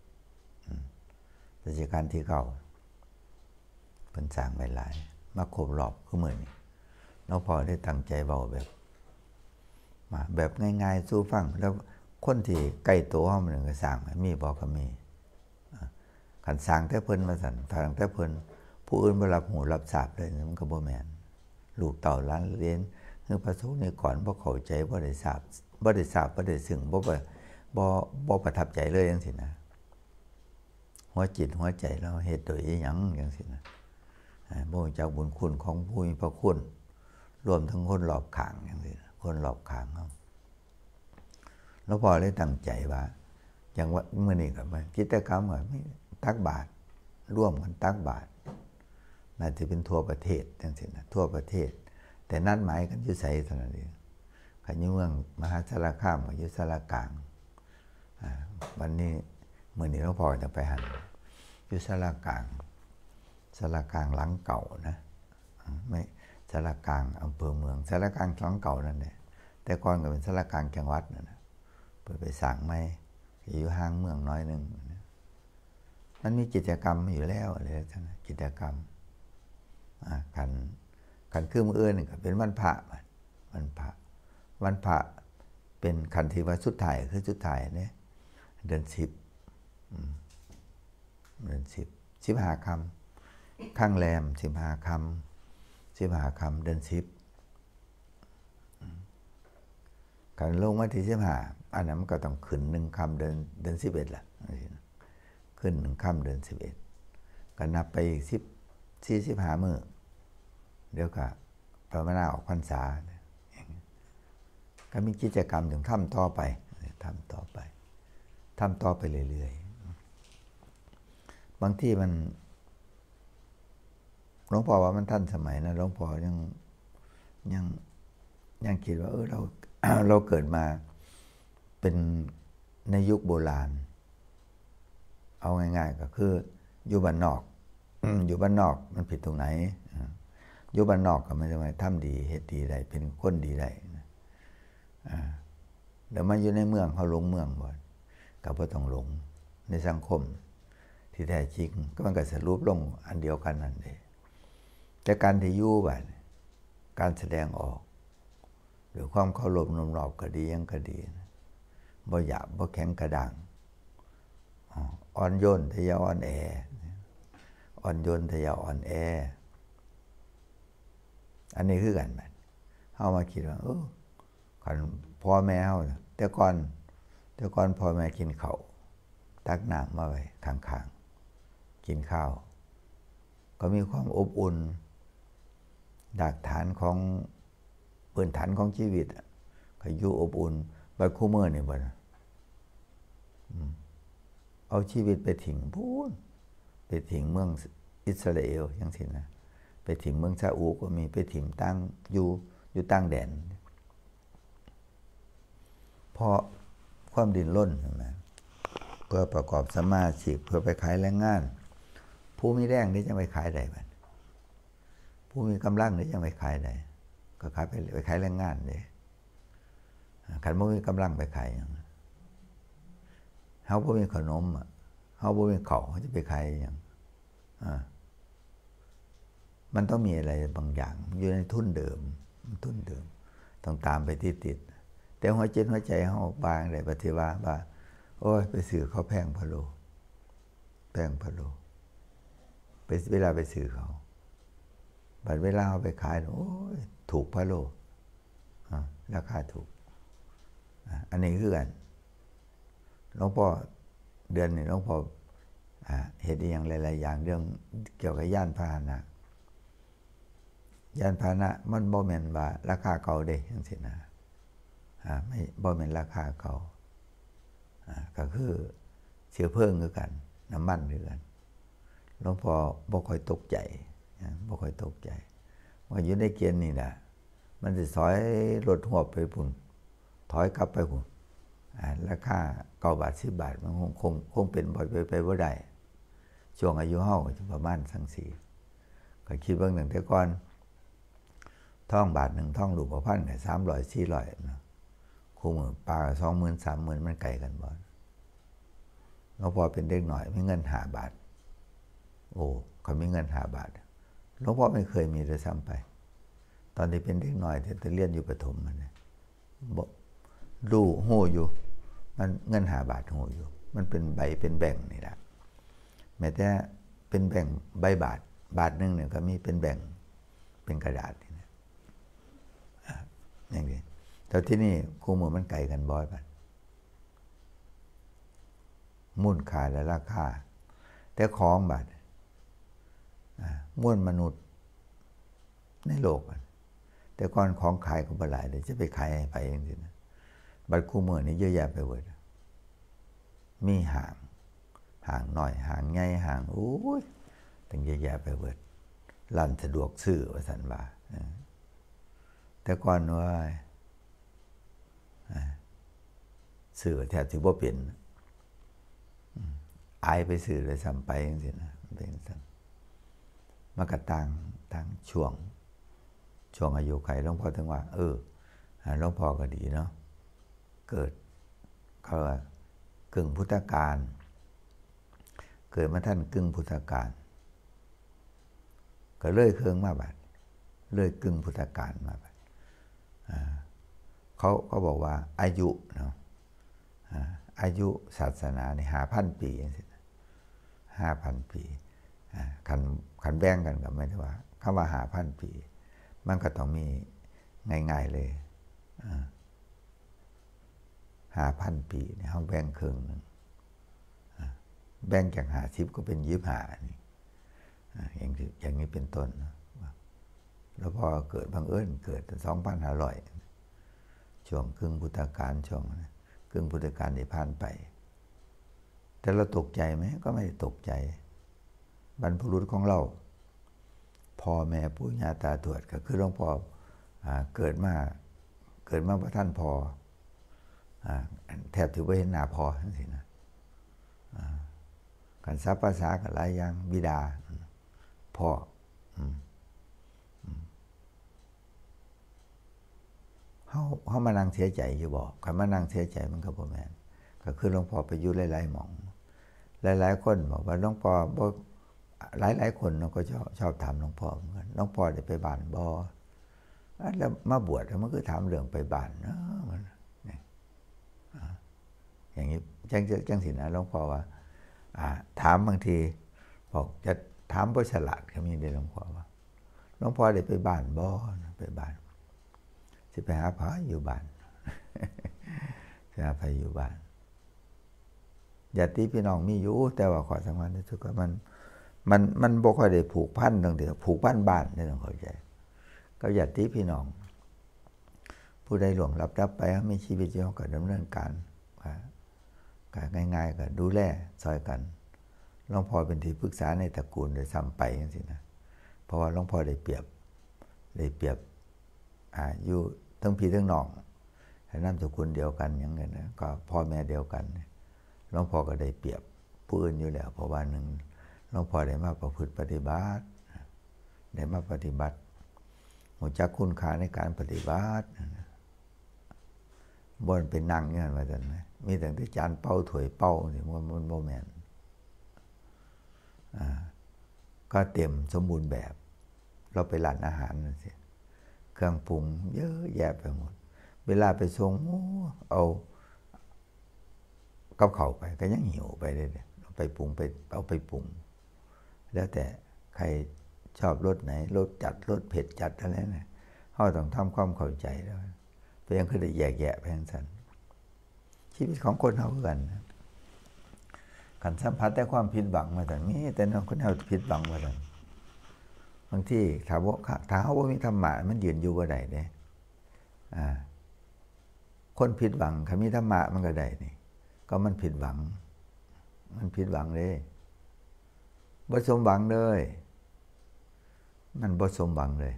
รัชกาลที่9เพิ่นสร้างไว้หลายมาครบรอบคือมื้อนี้น้องพ่อได้ตั้งใจเว้าแบบง่ายๆสู่ฟังแล้วคนที่ใกล้ตัวเฮามันก็สร้างมีบ่ก็มีคันสร้างแต่เพิ่นมาสั่นทางแต่เพิ่นผู้อื่นบ่รับหูรับทราบเลยมันก็บ่แม่นลูกเต่าหลานเรียนคือพระสงฆ์นี่ก่อนบ่เข้าใจบ่ได้ทราบบ่ได้ซึ้งบ่ประทับใจเลยจังซี่นะหัวจิตหัวใจเราเฮ็ดโดยอีหยังจังซี่นะบ่รู้จักบุญคุณของผู้มีพระคุณรวมทั้งคนรอบข้างจังซี่นะคนรอบข้างเฮาแล้วพอได้ตั้งใจว่าอย่างว่ามื้อนี้ก็มากิจกรรมก็มีตักบาตรร่วมกันตักบาตรน่าจะเป็นทั่วประเทศจังซี่นะทั่วประเทศแต่นัดหมายกันอยู่ไสเท่านั้นเองคันอยู่เมืองมหาสารคามก็อยู่สารกลางวันนี้มื้อนี้หลวงพ่อจะไปหันอยู่สารกลางหลังเก่านะไม่สารกลางอำเภอเมืองสารกลางหลังเก่านั่นแหละแต่ก่อนก็เป็นสารกลางจังหวัดนั่นน่ะไปสร้างใหม่อยู่ห่างเมืองน้อยนึงมันมีกิจกรรมอยู่แล้วอะไรทั้งกิจกรรมขันคือมืออื่นก็เป็นวันพระวันพระเป็นขันที่ว่าสุดท้ายคือสุดท้ายเนี่ยเดือน10เดือน15 ค่ำข้างแรม15 ค่ำเดือน10การลงวันที่15อันนั้นมันก็ต้องขึ้น1 ค่ำเดือน11ล่ะขึ้น1 ค่ำเดือน11ก็นับไปอีก45 มื้อเดี๋ยวก็ประมาณออกพรรษาก็มีกิจกรรมถึงทำต่อไปเรื่อยๆบางที่มันหลวงพ่อว่ามันทันสมัยนะหลวงพ่อยังคิดว่าเราเกิดมาเป็นในยุคโบราณเอาง่ายๆก็คืออยู่บ้านนอกอยู่บ้านนอกมันผิดตรงไหนอยู่บ้านนอกก็ไม่ได้ว่าทำดีเฮ็ดดีได้เป็นคนดีได้เดี๋ยวมาอยู่ในเมืองเขาหลงเมืองบ่ก็บ่ต้องหลงในสังคมที่แท้จริงก็มันก็สรุปลงอันเดียวกันนั่นเองแต่การที่อยู่บ้านการแสดงออกหรือความเคารพนอบน้อมก็ดียังก็ดีบ่หยาบบ่แข็งกระด้างอ่อนโยนแต่อย่าอ่อนแออ่อนโยนแต่อย่าอ่อนแออันนี้คือกันมันเฮามาคิดว่าคันพ่อแม่เฮาแต่ก่อนพ่อแม่กินข้าวตักน้ำมาไว้ข้างๆกินข้าวก็มีความอบอุ่นรากฐานของพื้นฐานของชีวิตก็อยู่อบอุ่นบัดคู่มื้อนี่บ่เอาชีวิตไปทิ้งพูนไปทิ้งเมืองอิสราเอลจังซี่นะไปถิ่มเมืองซาอุก็มีไปถิ่มตั้งอยู่ตั้งแดนเพราะความดิ้นรนใช่ไหมเพื่อประกอบสมาชิกเพื่อไปขายแรงงานผู้มีแรงที่จะไปขายได้บ้างผู้มีกำลังที่จะไปขายได้ก็ขายไปขายแรงงานเลยขันบ่มีกำลังไปขายอย่างเฮาบ่มีขนมเฮาบ่มีข้าวเขาจะไปขายอย่างมันต้องมีอะไรบางอย่างอยู่ในทุนเดิมต้องตามไปติดแต่หัวใจเฮาบางได้ปฏิว่าโอ้ยไปซื้อข้าวแพงพะโล้ไปเวลาไปซื้อเขาบัดเวลาเอาไปขายโอ้ยถูกพะโล้ราคาถูกอันนี้คือกันหลวงพ่อเดือนนี้หลวงพ่อเฮ็ดอย่างหลายๆอย่างเรื่องเกี่ยวกับยานพาหนะมันบ่แม่นว่าราคาเก่าเด้จังซี่นะไม่บ่แม่นราคาเก่าก็คือเชื้อเพลิงคือกันน้ำมันคือกันหลวงพ่อบ่ค่อยตกใจว่าอยู่ในเกณฑ์นี่น่ะมันสิถอยรถหวบไปพุ่นถอยกลับไปพุ่นราคา9 บาท10 บาทมันคงเป็นไปบ่ได้ช่วงอายุเฮาประมาณจังซี่ก็คิดเบิ่งตั้งแต่ก่อนท่องบาท1ท่องรูปพันเนี่ย300 400นะคู่มือปลา20,000 30,000มันไกลกันบ่หลวงพ่อเป็นเด็กหน่อยมีเงิน5 บาทเขามีเงิน5 บาทหลวงพ่อไม่เคยมีเลยซ้ำไปตอนที่เป็นเด็กหน่อยแต่เรียนอยู่ประถมมันเนี่ยรู้โหอยู่มันเงิน5 บาทโหอยู่มันเป็นใบเป็นแบ่งนี่แหละแม้แต่เป็นแบ่งใบบาทนึงเนี่ยก็มีเป็นแบ่งเป็นกระดาษนี่นะอย่างนี้แต่ที่นี่คู่มือมันไกลกันบ่อยบัดมูลค่าและราคาแต่ของบัดมวลมนุษย์ในโลกแต่ก่อนของขายก็บ่หลายเลยจะไปขายไปจังซี่นะบัดคู่มือนี่เยอะแยะไปหมดมีห่างน้อยห่างใหญ่ห่างโอ้ยตั้งเยอะแยะไปหมดร้านสะดวกซื้อว่าซั่นว่าแต่ก่อนว่าซื้อแทบสิบ่เป็นอายไปซื้อเลยซ้ำไปจังซี่นะเป็นซั่นมันก็ต่างช่วงอายุไขหลวงพ่อถึงว่าหลวงพ่อก็ดีเนาะเกิดเขาว่ากึ่งพุทธกาลเกิดมาท่านกึ่งพุทธกาลก็เลื่อยเครื่องมาบัดเลื่อยกึ่งพุทธกาลมาบัดเขาบอกว่าอายุเนาะอายุศาสนาใน5,000 ปี5,000 ปีขันแบ่งกันกับไม่ได้ว่าคำว่า5,000 ปีมันก็ต้องมีง่ายๆเลย5,000 ปีเนี่ยเขาแบ่งครึ่งนึงแบ่งจาก50ก็เป็น25นี่อย่างนี้เป็นต้นแล้วพอเกิดบังเอิญเกิด2,500ช่วงครึ่งพุทธกาลช่วงครึ่งพุทธกาลที่ผ่านไปแต่เราตกใจไหมก็ไม่ได้ตกใจบรรพบุรุษของเราพ่อแม่ปู่ย่าตาทวดก็คือหลวงพ่อเกิดมาพระท่านพอแทบถือว่าเห็นหน้าพอทั้งสิ้นนะการซับภาษากับหลายอย่างบิดาพ่อเขามานั่งเสียใจอยู่บอกใครมานั่งเสียใจมันก็บ่แม่นก็คือหลวงพ่อไปอยู่หลายๆหม่องหลายๆคนบอกว่าหลวงพ่อบ่หลายคนเราก็ชอบถามหลวงพ่อเหมือนกันหลวงพ่อได้ไปบ้านบ่แล้วมาบวชแล้วมันก็ถามเรื่องไปบ้านเนาะมันอย่างนี้จังสินะหลวงพ่อว่าถามบางทีบอกจะถามบ่ฉลาดก็มีได้หลวงพ่อว่าหลวงพ่อได้ไปบ้านบ่ไปบ้านสิไปหาพระอยู่บ้านหาพระอยู่บ้านญาติพี่น้องมีอยู่แต่ว่าขอสำคัญที่สุดก็มันบ่ค่อยได้ผูกพันตรงเดียวผูกพันบ้านนี่ต้องเข้าใจก็ญาติพี่น้องผู้ใดหลวงรับไปมีชีวิตอยู่ก็ดำเนินการง่ายๆก็ดูแลซอยกันหลวงพ่อเป็นที่ปรึกษาในตระกูลโดยซ้ำไปจังซี่นะเพราะว่าหลวงพ่อได้เปรียบอยู่ทั้งพี่ทั้งน้องนามสกุลเดียวกันอย่างเงี้ยนะก็พ่อแม่เดียวกันหลวงพ่อก็ได้เปรียบผู้อื่นอยู่แล้วเพราะว่าหนึ่งหลวงพ่อได้มาประพฤติปฏิบัติได้มาปฏิบัติรู้จักคุณค่าในการปฏิบัติบ่นเป็นนั่งอย่างนั้นว่าซั่นนะมีแต่จานเป่าถ้วยเป่านี่มันบ่แม่นก็เต็มสมบูรณ์แบบเราไปร้านอาหารนั่นสิเครื่องปรุงเยอะแยะไปหมดเวลาไปส่งเอากับข้าวไปก็ยังหิวไปเลยไปปรุงไปเอาไปปรุงแล้วแต่ใครชอบรสไหนรสจัดรสเผ็ดจัดอะไรนะเขาต้องทำความเข้าใจแล้วไปยังคือได้แยกแยะไปทั้งนั้นชีวิตของคนเขาเหมือนกันการสัมผัสแต่ความผิดหวังมาแต่มีแต่คนเขาผิดหวังมาแต่บางที่ถ้าเขาว่ามีธรรมะมันยืนอยู่บ่ได้เด้คนผิดหวังถ้ามีธรรมะมันก็ได้นี่ก็มันผิดหวังเลยบ่สมหวังเลยมันบ่สมหวังเลย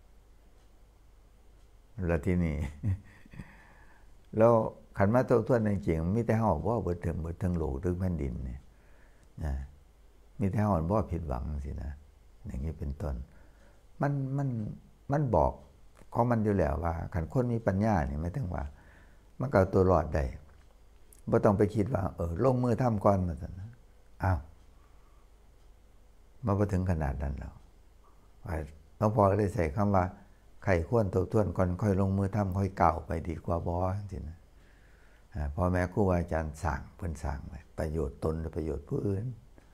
แล้วที่นี่แล้วขันมาทบทวนจริงๆมีแต่เฮาบ่เบิดถึงโลกถึงแผ่นดินเนี่ยมีแต่เฮาบ่ผิดหวังสินะอย่างนี้เป็นต้นมันบอกของมันอยู่แล้วว่าขันคนมีปัญญาเนี่ยไม่ถึงว่ามันก็ตัวรอดได้บ่ต้องไปคิดว่าลงมือทำก่อนมาซั่นอ้าวมาบ่ถึงขนาดนั้นแล้วหลวงพ่อก็ได้ใส่คำว่าใครควรทบทวนก่อนค่อยลงมือทำค่อยก้าวไปดีกว่าบ่จังซี่นะพ่อแม่ครูอาจารย์สั่งเพิ่นสั่งไว้ประโยชน์ตนและประโยชน์ผู้อื่น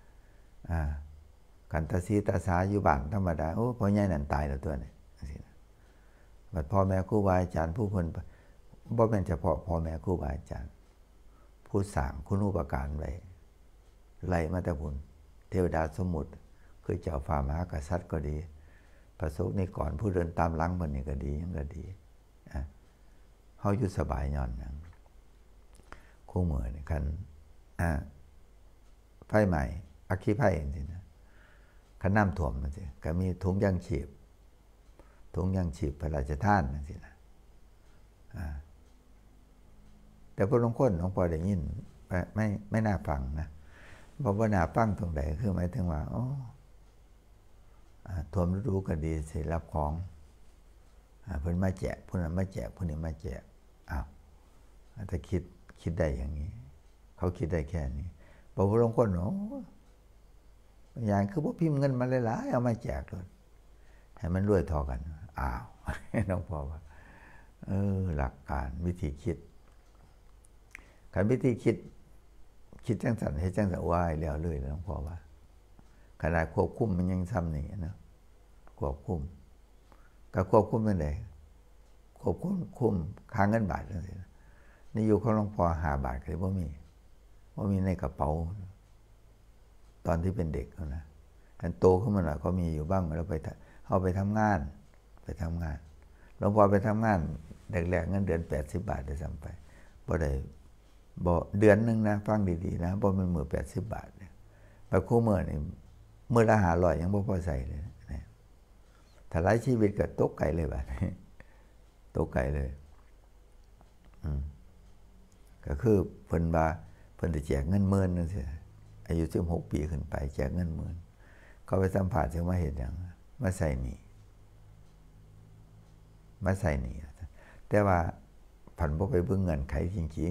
กันตาสีตาสาอยู่บ้านธรรมดาพ่อใหญ่นั่นตายแล้วตัวนี้จังซี่นะบัดพ่อแม่ครูอาจารย์ผู้เพิ่นบ่แม่นเฉพาะพ่อแม่ครูอาจารย์ผู้สั่งคุณูปการไว้ไล่มาแต่พุ่นเทวดาสมมุติคือเจ้าฟ้ามหากษัตริย์ก็ดีพระสงฆ์นิกรผู้เดินตามหลังเพิ่นนี่ก็ดียังก็ดีเฮาอยู่สบายย้อนนั้นคู่มือนี่คันไฟใหม่อัคคีภัยจังซี่นะคันน้ำท่วมจังซี่ก็มีถุงยางชีพพระราชทานจังซี่นะแต่พวกหลวงพ่อได้ยินไม่น่าฟังนะเพราะว่าน่าฟังตรงไหนคือหมายถึงว่าท่วมฤดูก็ดีสิรับของเพิ่นมาแจกผู้นั้นมาแจกผู้นี้มาแจกถ้าคิดได้อย่างนี้เขาคิดได้แค่นี้บอกว่าหลวงพ่ออย่างคือพวกพิมพ์เงินมาหลายๆเอามาแจกเลยให้มันรวยทอกันอ้าวน้องพ่อว่าหลักการวิธีคิดการวิธีคิดจังสันให้จังสันว่ายแล้วเลยน้องพ่อว่าขนาดควบคุมมันยังซ้ำนี่นะควบคุมกับควบคุมเป็นไงควบคุมค้างเงินบาทนั่นสินี่อยู่ของหลวงพ่อ5 บาทเลยว่ามีในกระเป๋าตอนที่เป็นเด็กนะอันโตขึ้นมาหน่อยก็มีอยู่บ้างแล้วเอาไปทำงานหลวงพ่อไปทำงานแรกๆเงินเดือน80 บาทได้ซ้ำไปบ่ได้บ่เดือนนึงนะฟังดีๆนะบ่เป็นมื้อ80 บาทเนี่ยไปคู่มื้อนี่มื้อละ500ยังบ่พอใส่เลยนะถ้าหลายชีวิตก็ตกไกลเลยบาดนี้ตกไกลเลยก็คือเพิ่นว่าเพิ่นจะแจกเงิน10,000นั่นสิอายุ16 ปีขึ้นไปแจกเงิน10,000เขาไปสัมภาษณ์ถึงมาเฮ็ดหยังมาใส่หนี้แต่ว่าผันบ่ไปเบิ่งเงื่อนไขจริง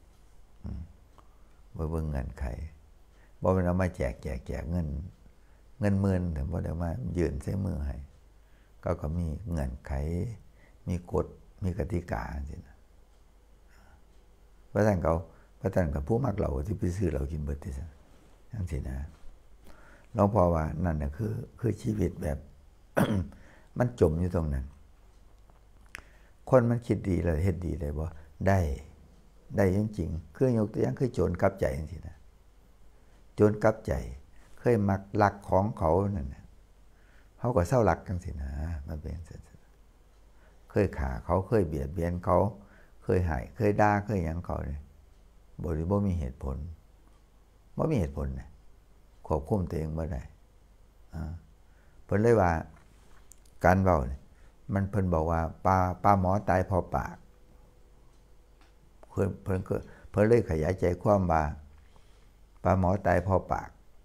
ๆบ่เบิ่งเงื่อนไขบ่แม่นเอามาแจกเงิน10,000ถึงบ่ได้มายื่นใส่มือให้ก็มีเงื่อนไขมีกฎมีกติกาจังซี่นะเพราะฉะนั้นกับผู้มักเหล้าที่ไปซื้อเหล้ากินเบิดที่ซั่นจังซี่นะหลวงพ่อว่านั่นน่ะคือชีวิตแบบ มันจมอยู่ตรงนั้นคนมันคิดดีเลยเฮ็ดดีเลยบ่ได้จริงๆคือยกตัวอย่างคือโจรกลับใจจังซี่นะโจรกลับใจเคยมักลักของเขานั่นน่ะเขาก็เศร้ารักจังซี่นะมันเป็นจังซี่เคยฆ่าเขาเคยเบียดเบียนเขาเคยให้เคยด่าเคยหยังเขาเนี่ยบ่มีเหตุผลนะควบคุมตัวเองบ่ได้เพิ่นเลยว่าการเว้าเนี่ยมันเพิ่นบอกว่าปลาหมอตายเพราะปากเพิ่นเลยขยายใจความว่าปลาหมอตายเพราะปาก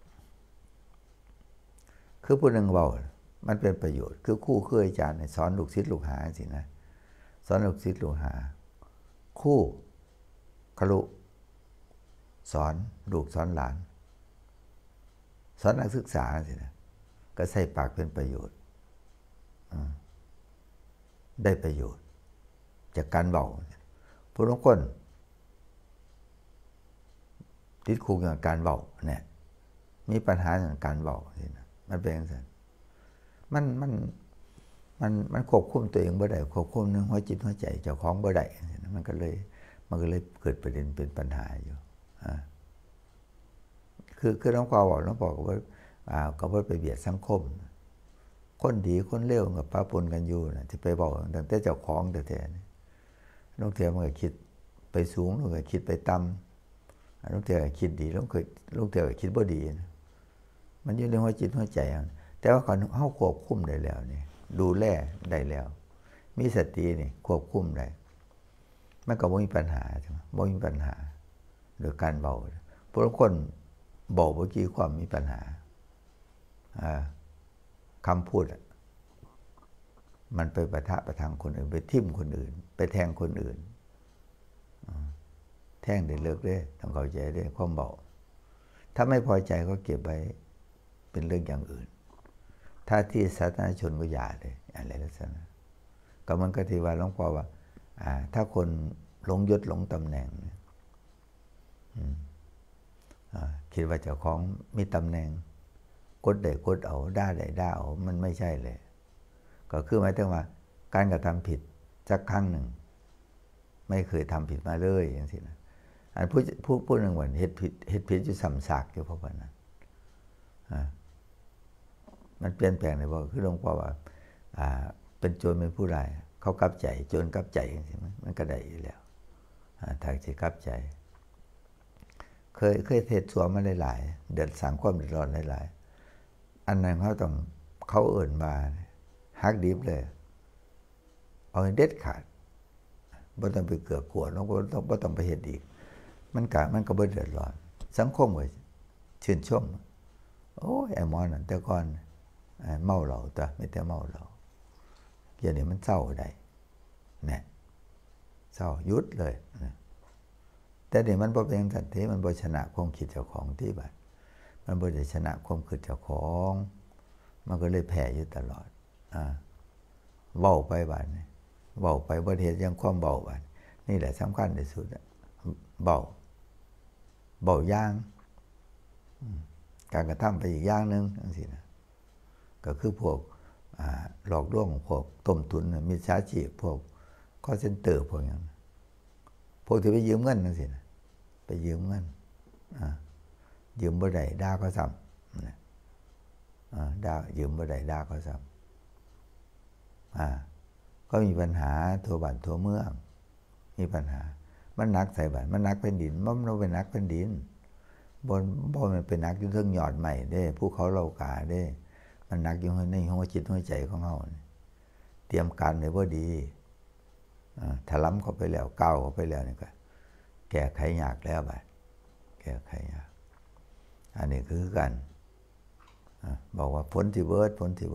คือผู้นึงเว้ามันเป็นประโยชน์คือครูคืออาจารย์สอนลูกศิษย์ลูกหาสินะสอนลูกศิษย์ลูกหาครูครุสอนลูกสอนหลานสอนนักศึกษาสินะก็ใส่ปากเป็นประโยชน์ได้ประโยชน์จากการเว้าผู้บางคนติดคุกจากการเว้าเนี่ยมีปัญหาจากการเว้าสินะมันเป็นจังซั่นมันควบคุมตัวเองบ่ได้ควบคุมนึงหัวจิตหัวใจเจ้าของบ่ได้มันก็เลยเกิดประเด็นเป็นปัญหาอยู่คือหลวงพ่อบอกหลวงพ่อก็ว่าไปเบียดสังคมคนดีคนเลวกับปะปนกันอยู่นะที่ไปบอกตั้งแต่เจ้าของแท้ๆน้องเทียมันก็คิดไปสูงแล้วก็คิดไปต่ำน้องเทียคิดดีน้องเทียคิดบ่ดีนะมันอยู่ในหัวจิตหัวใจแต่ว่าเฮาควบคุมได้แล้วนี่ดูแลได้แล้วมีสตินี่ควบคุมได้มันก็บ่มีปัญหาใช่มั้ยบ่มีปัญหาโดยการเว้าผู้คนบอกบ่กี่ความมีปัญหาคำพูดมันไปปะทะประทังคนอื่นไปทิ่มคนอื่นไปแทงคนอื่นแทงได้เลิกเด้ต้องเข้าใจเด้ความเบาถ้าไม่พอใจก็เก็บไว้เป็นเรื่องอย่างอื่นถ้าที่สาธารณชนก็อย่าเลยอะไรลักษณะก็มันก็ที่ว่าหลวงพ่อว่าถ้าคนหลงยศหลงตำแหน่งคิดว่าเจ้าของมีตำแหน่งกดได้กดเอาด่าได้ด่าเอามันไม่ใช่เลยก็คือหมายถึงว่าการกระทำผิดสักครั้งหนึ่งไม่เคยทำผิดมาเลยอย่างนี้นะอันผู้หนึ่งวันเฮ็ดผิดอยู่ซ้ำซากอยู่เพราะว่านั้นมันเปลี่ยนแปลงเลยว่าคือหลวงพ่อว่าเป็นโจรเป็นผู้ร้ายเขากลับใจโจรกลับใจอย่างนี้มันก็ได้อยู่แล้วทางที่กลับใจเคยเทศสวมมาหลายๆเดือดสังความเดือดร้อนหลายๆอันนั้นเขาเอิ่นมาฮักดิบเลยเอาเด็ดขาดบ่ต้องไปเกือกกลัวแล้วบ่ต้องไปเฮ็ดอีกมันก็บ่เดือดร้อนสังคมก็ชื่นชมโอ้ยไอ้หมอนั่นแต่ก่อนเมาเหล้าตัวไม่แต่เมาเหล้าเดี๋ยวนี้มันเศร้าได้เนี่ยเศร้าหยุดเลยแต่เดี๋ยวมันบ่เป็นสันติมันบ่ชนะความคิดเจ้าของที่บัดมันบ่ได้ชนะความคิดเจ้าของมันก็เลยแพ้อยู่ตลอดเว้าไปบาดนี้เว้าไปบ่เฮ็ดยังความเว้าบาดนี่แหละสำคัญที่สุดเว้าอย่างการกระทำไปอีกอย่างนึงจังซี่นะก็คือพวกหลอกลวงพวกต้มตุ๋นมิจฉาชีพพวกคอลเซ็นเตอร์พวกอย่างพวกที่ไปยืมเงินจังซี่นะไปยืมเงินยืมบ่ได้ด่าเขาซ้ำด่ายืมบ่ได้ด่าเขาซ้ำก็มีปัญหาทั่วบ้านทั่วเมืองมีปัญหามันหนักใส่บ้านมันหนักแผ่นดินมันบ่เป็นหนักแผ่นดินบ่มันเป็นหนักอยู่เทิงยอดใหม่เด้ภูเขาเหล่ากาเด้มันหนักอยู่ในหัวจิตหัวใจของเฮาเตรียมการไว้บ่ดีถลำเข้าไปแล้วก้าวเข้าไปแล้วนี่ก็แก้ไขยากแล้วบัดแก้ไขยากอันนี้คือกันบอกว่าผลที่เบิด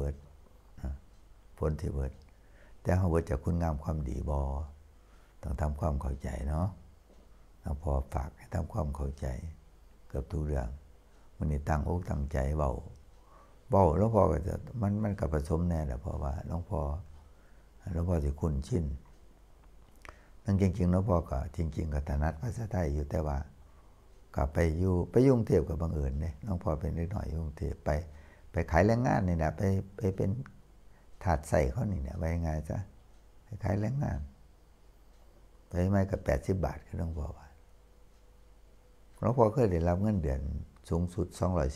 แต่เฮาเบิดจากคุณงามความดีบ่ต้องทำความเข้าใจเนาะต้องพอฝากให้ทำความเข้าใจเกือบทุกเรื่องมื้อนี้ตั้งอกตั้งใจเว้าหลวงพ่อก็จะมันก็ผสมแน่แหละเพราะว่าหลวงพ่อสิคุ้นชินนั่นจริงๆหลวงพ่อก็จริงๆก็ถนัดภาษาไทยอยู่แต่ว่าก็ไปกรุงเทพก็บังเอิญเด้หลวงพ่อเป็นเด็กน้อยอยู่กรุงเทพไปขายแรงงานนี่แหละไปเป็นถาดใส่เขานี่เนี่ยไว้ยังไงซะไปขายแรงงานไปไม่ก็80 บาทคือหลวงพ่อว่าหลวงพ่อเคยได้รับเงินเดือนสูงสุด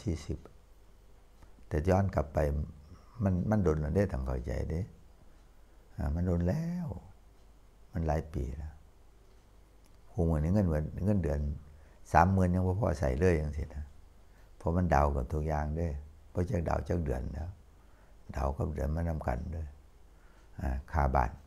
240แต่ย้อนกลับไปมันโดนแล้วได้ทางเข้าใจเด้มันโดนแล้วมันหลายปีแล้วหูเหมือนเงินเดือน30,000ยังบ่พอใส่เลยจังซี่นะเพราะมันดาวกับทุกอย่างเด้บ่จักดาวจักเดือนแล้วดาวกับเดือนมานำกันเด้ค่าบ้าน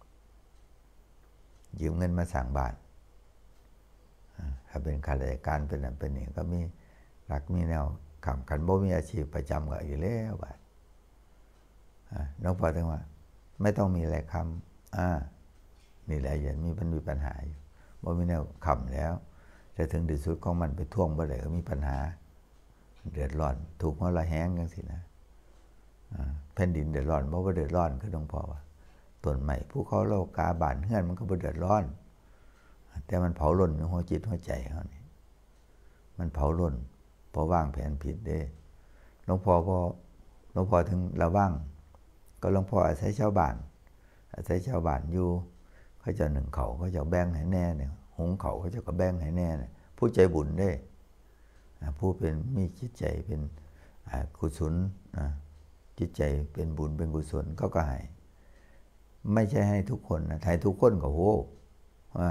ยืมเงินมาสร้างบ้านถ้าเป็นข้าราชการเป็นนั่นเป็นนี่ก็มีหลักมีแนวคันบ่มีอาชีพประจำก็อยู่แล้วบาดหลวงพ่อถึงว่าไม่ต้องมีอะไรค้ำนี่แหละอย่างมันมีปัญหาอยู่บ่มีแนวค้ำแล้วแต่ถึงที่สุดของมันไปท่วงบ่ได้ก็มีปัญหาเดือดร้อนถูกมลแห้งจังซี่นะแผ่นดินเดือดร้อนบ่เดือดร้อนคือหลวงพ่อว่าต้นไม้ภูเขาเหล่ากาบ้านเฮือนมันก็บ่เดือดร้อนแต่มันเผาล้นหัวจิตหัวใจเฮานี่มันเผาล้นเพราะวางแผนผิดเด้หลวงพ่อถึงระวังก็หลวงพ่ออาศัยชาวบ้านอยู่เขาเจ้านึ่งเขาเขาเจ้าแบ่งให้แน่เนี่ยหุงเขาเขาเจ้าก็แบ่งให้แน่เนี่ยผู้ใจบุญเด้ผู้เป็นมีจิตใจเป็นกุศลจิตใจเป็นบุญเป็นกุศลก็ให้ไม่ใช่ให้ทุกคนนะให้ทุกคนก็โหว่า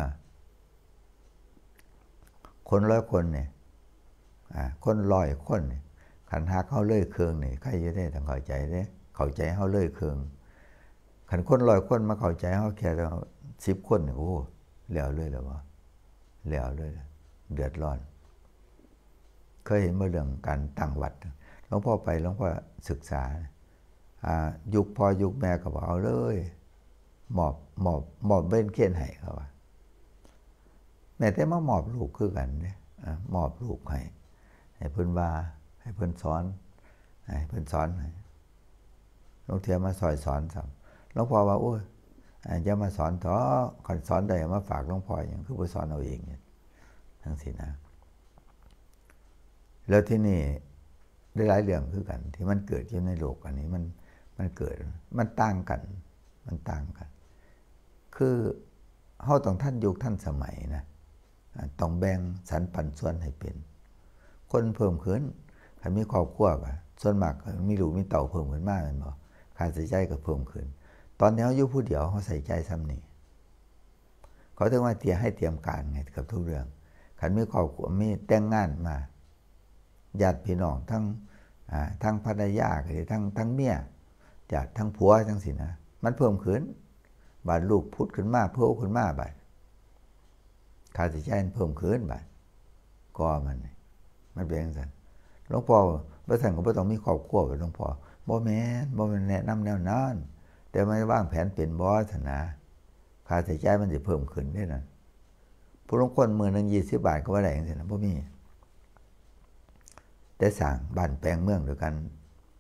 คน100 คนเนี่ยคน100 คนเนี่ยขันหักเฮาเลยเครื่องนี่ใครจะได้ต้องเข้าใจเด้เข้าใจเฮาเลยเครื่องขันคน100 คนมาเข้าใจเฮาแค่10 คนนี่โอ้แล้วเลยแล้วว่าแล้วเลยเดือดร้อนเคยเห็นเรื่องการตั้งวัดหลวงพ่อไปหลวงพ่อศึกษายุคพ่อยุคแม่ก็บอกเอาเลยมอบเบ้นเขียนให้เขาว่าแม่แต่มามอบลูกคือกันเด้มอบลูกให้เพิ่นว่าให้เพิ่นสอนให้เพิ่นสอนให้หลวงเทียมาสอนซ้ำหลวงพ่อว่าโอ้ยอย่ามาสอนเถอะคันสอนได้มาฝากหลวงพ่อหยังคือบ่สอนเอาเองจังซี่นะแล้วที่นี่ได้หลายเรื่องคือกันที่มันเกิดอยู่ในโลกอันนี้มันเกิดมันต่างกันคือเฮาต้องทันยุคทันสมัยนะต้องแบ่งสรรปันส่วนให้เป็นคนเพิ่มขึ้นคันมีครอบครัวก็ส่วนมากมีลูกมีเต้าเพิ่มขึ้นมาแม่นบ่ค่าใช้จ่ายก็เพิ่มขึ้นตอนนี้เฮาอยู่ผู้เดียวเฮาใส่ใจซ้ำนี่เขาถึงว่าให้เตรียมการไงกับทุกเรื่องคันมีครอบครัวมีแต่งงานมาญาติพี่น้องทั้งภรรยาก็ได้ทั้งเมียญาติทั้งผัวจังซี่นะมันเพิ่มขึ้นบาดลูกพุดขึ้นมาเพิ่มขึ้นมาบาดค่าใช้จ่ายเพิ่มขึ้นบาดก็มันเป็นจังซั่นหลวงพ่อบ่ซั่นก็บ่ต้องมีครอบครัวแบบหลวงพ่อบ่แม่นแนะนำแนวนั้นแต่มันวางแผนเป็นบ่ซั่นนะค่าใช้จ่ายมันสิเพิ่มขึ้นเด้นั่นผู้ลางคนมื้อนึง20 บาทก็บ่ได้จังซี่นะบ่มีแต่สร้างบ้านแปลงเมืองด้วยกัน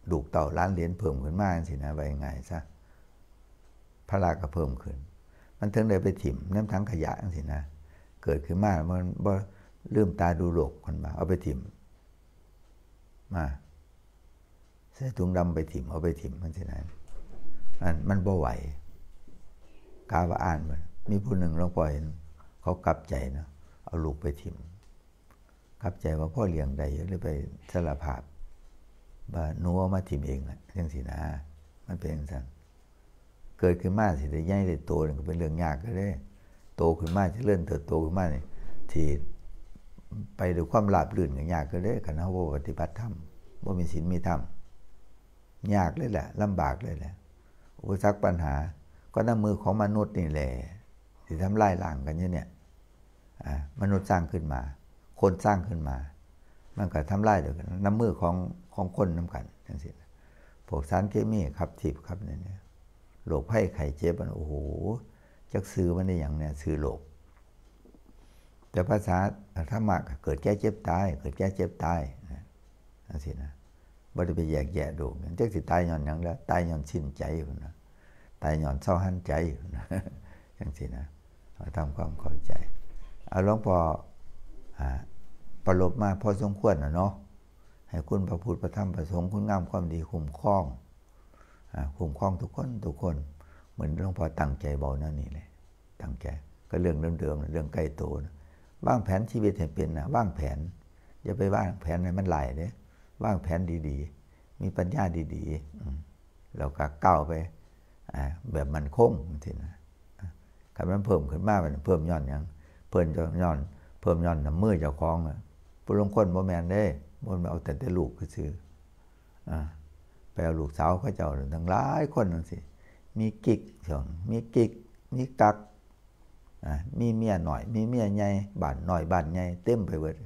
ลูกเต่าล้านเหรียญเพิ่มขึ้นมากสินะไปไงซะพระราก็เพิ่มขึ้นมันถึงได้ไปถิ่มน้ำทั้งขยะสินะเกิดขึ้นมามันบ่ลืมตาดูโลกคนมาเอาไปถิ่มมาใส่ถุงดำไปถิ่มเอาไปถิ่มมันสินะมันบ่ไหวกาว่าอ่านมันมีผู้หนึ่งหลวงพ่อเห็นเขากลับใจนะเอาลูกไปถิ่มกลับใจว่าพ่อเลี้ยงได้เลยไปสารภาพว่าหนูเอามาถิ่มเองแหละจังสินะมันเป็นอย่างนั้นเกิดขึ้นมาสิได้ใหญ่ได้โตก็เป็นเรื่องยากก็ได้โตขึ้นมาจะเลื่อนเติบโตขึ้นมาเนี่ยที่ไปด้วยความราบรื่นก็ยากก็ได้กันนะว่าปฏิบัติธรรมว่ามีศีลมีธรรมยากเลยแหละลำบากเลยแหละอุปสรรคปัญหาก็น้ำมือของมนุษย์นี่แหละที่ทำลายล้างกันเนี่ยมนุษย์สร้างขึ้นมาคนสร้างขึ้นมามันก็ทำลายเดียวกันน้ำมือของคนน้ำกันทั้งสิ้นพวกสารเคมีครับทิพย์ครับเนี่ยโรคไข้ไข้เจ็บมันโอ้โหจักซื้อมันได้อย่างเนี่ยซื้อโรคแต่ภาษาธรรมะเกิดแก่เจ็บตายเกิดแก่เจ็บตายนั่นสินะบ่ได้ไปแยกแยะดูจักสิตายย้อนหยังแล้วตายย้อนสิ้นใจนะตายย้อนเศร้าหันใจนะจังสินะทำความเข้าใจเอาหลวงพ่อประลบมาพอสมควรนะเนาะให้คุณพระพุทธพระธรรมพระสงฆ์คุณงามความดีคุ้มครองทุกคนเหมือนหลวงพ่อตั้งใจเบานั่นนี่เลยตั้งใจก็เรื่องเดิมๆเรื่องใกล้ตัวนะวางแผนชีวิตให้เป็นนะวางแผนอย่าไปวางแผนให้มันไหลเลยวางแผนดีๆมีปัญญาดีๆเราก็ก้าวไปแบบมันคงทีนะคำนั้นเพิ่มขึ้นมากมันเพิ่มย้อนอย่างเพิ่มย้อนน้ำมือเจ้าของผู้ลงคนบ่แมนได้บ่มาเอาแต่ลูกก็ซื้อไปเอาลูกสาวเขาเจ้าทั้งหลายคนนั่นสิมีกิ๊กมีกิ๊กมีกักมีเมียหน่อยมีเมียใหญ่บ้านหน่อยบ้านใหญ่เต็มไปหมด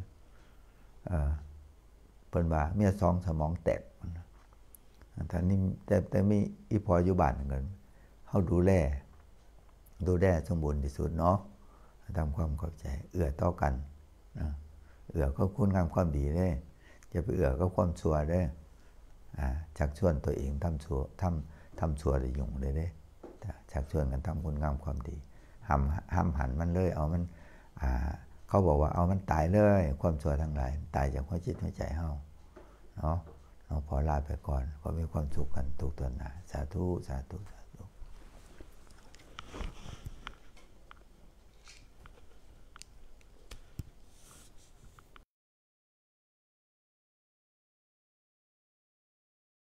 เพิ่นว่าเมียสองสมองแตกท่านนี้แต่มีอีพออยู่บ้านเงินเฮาดูแลสมบูรณ์ที่สุดเนาะทำความเข้าใจเอื้อต่อกันเอื้อก็คุณงามความดีได้จะไปเอื้อก็ความชั่วได้ชักชวนตัวเองทำชั่วได้ยุ่งเลยได้ชักชวนกันทำคุณงามความดีห้ามหันมันเลยเอามันเขาบอกว่าเอามันตายเลยความชั่วทั้งหลายตายจากหัวจิตหัวใจเฮาเนาะพอลาไปก่อนก็มีความสุขกันทุกตัวหน้าสาธุ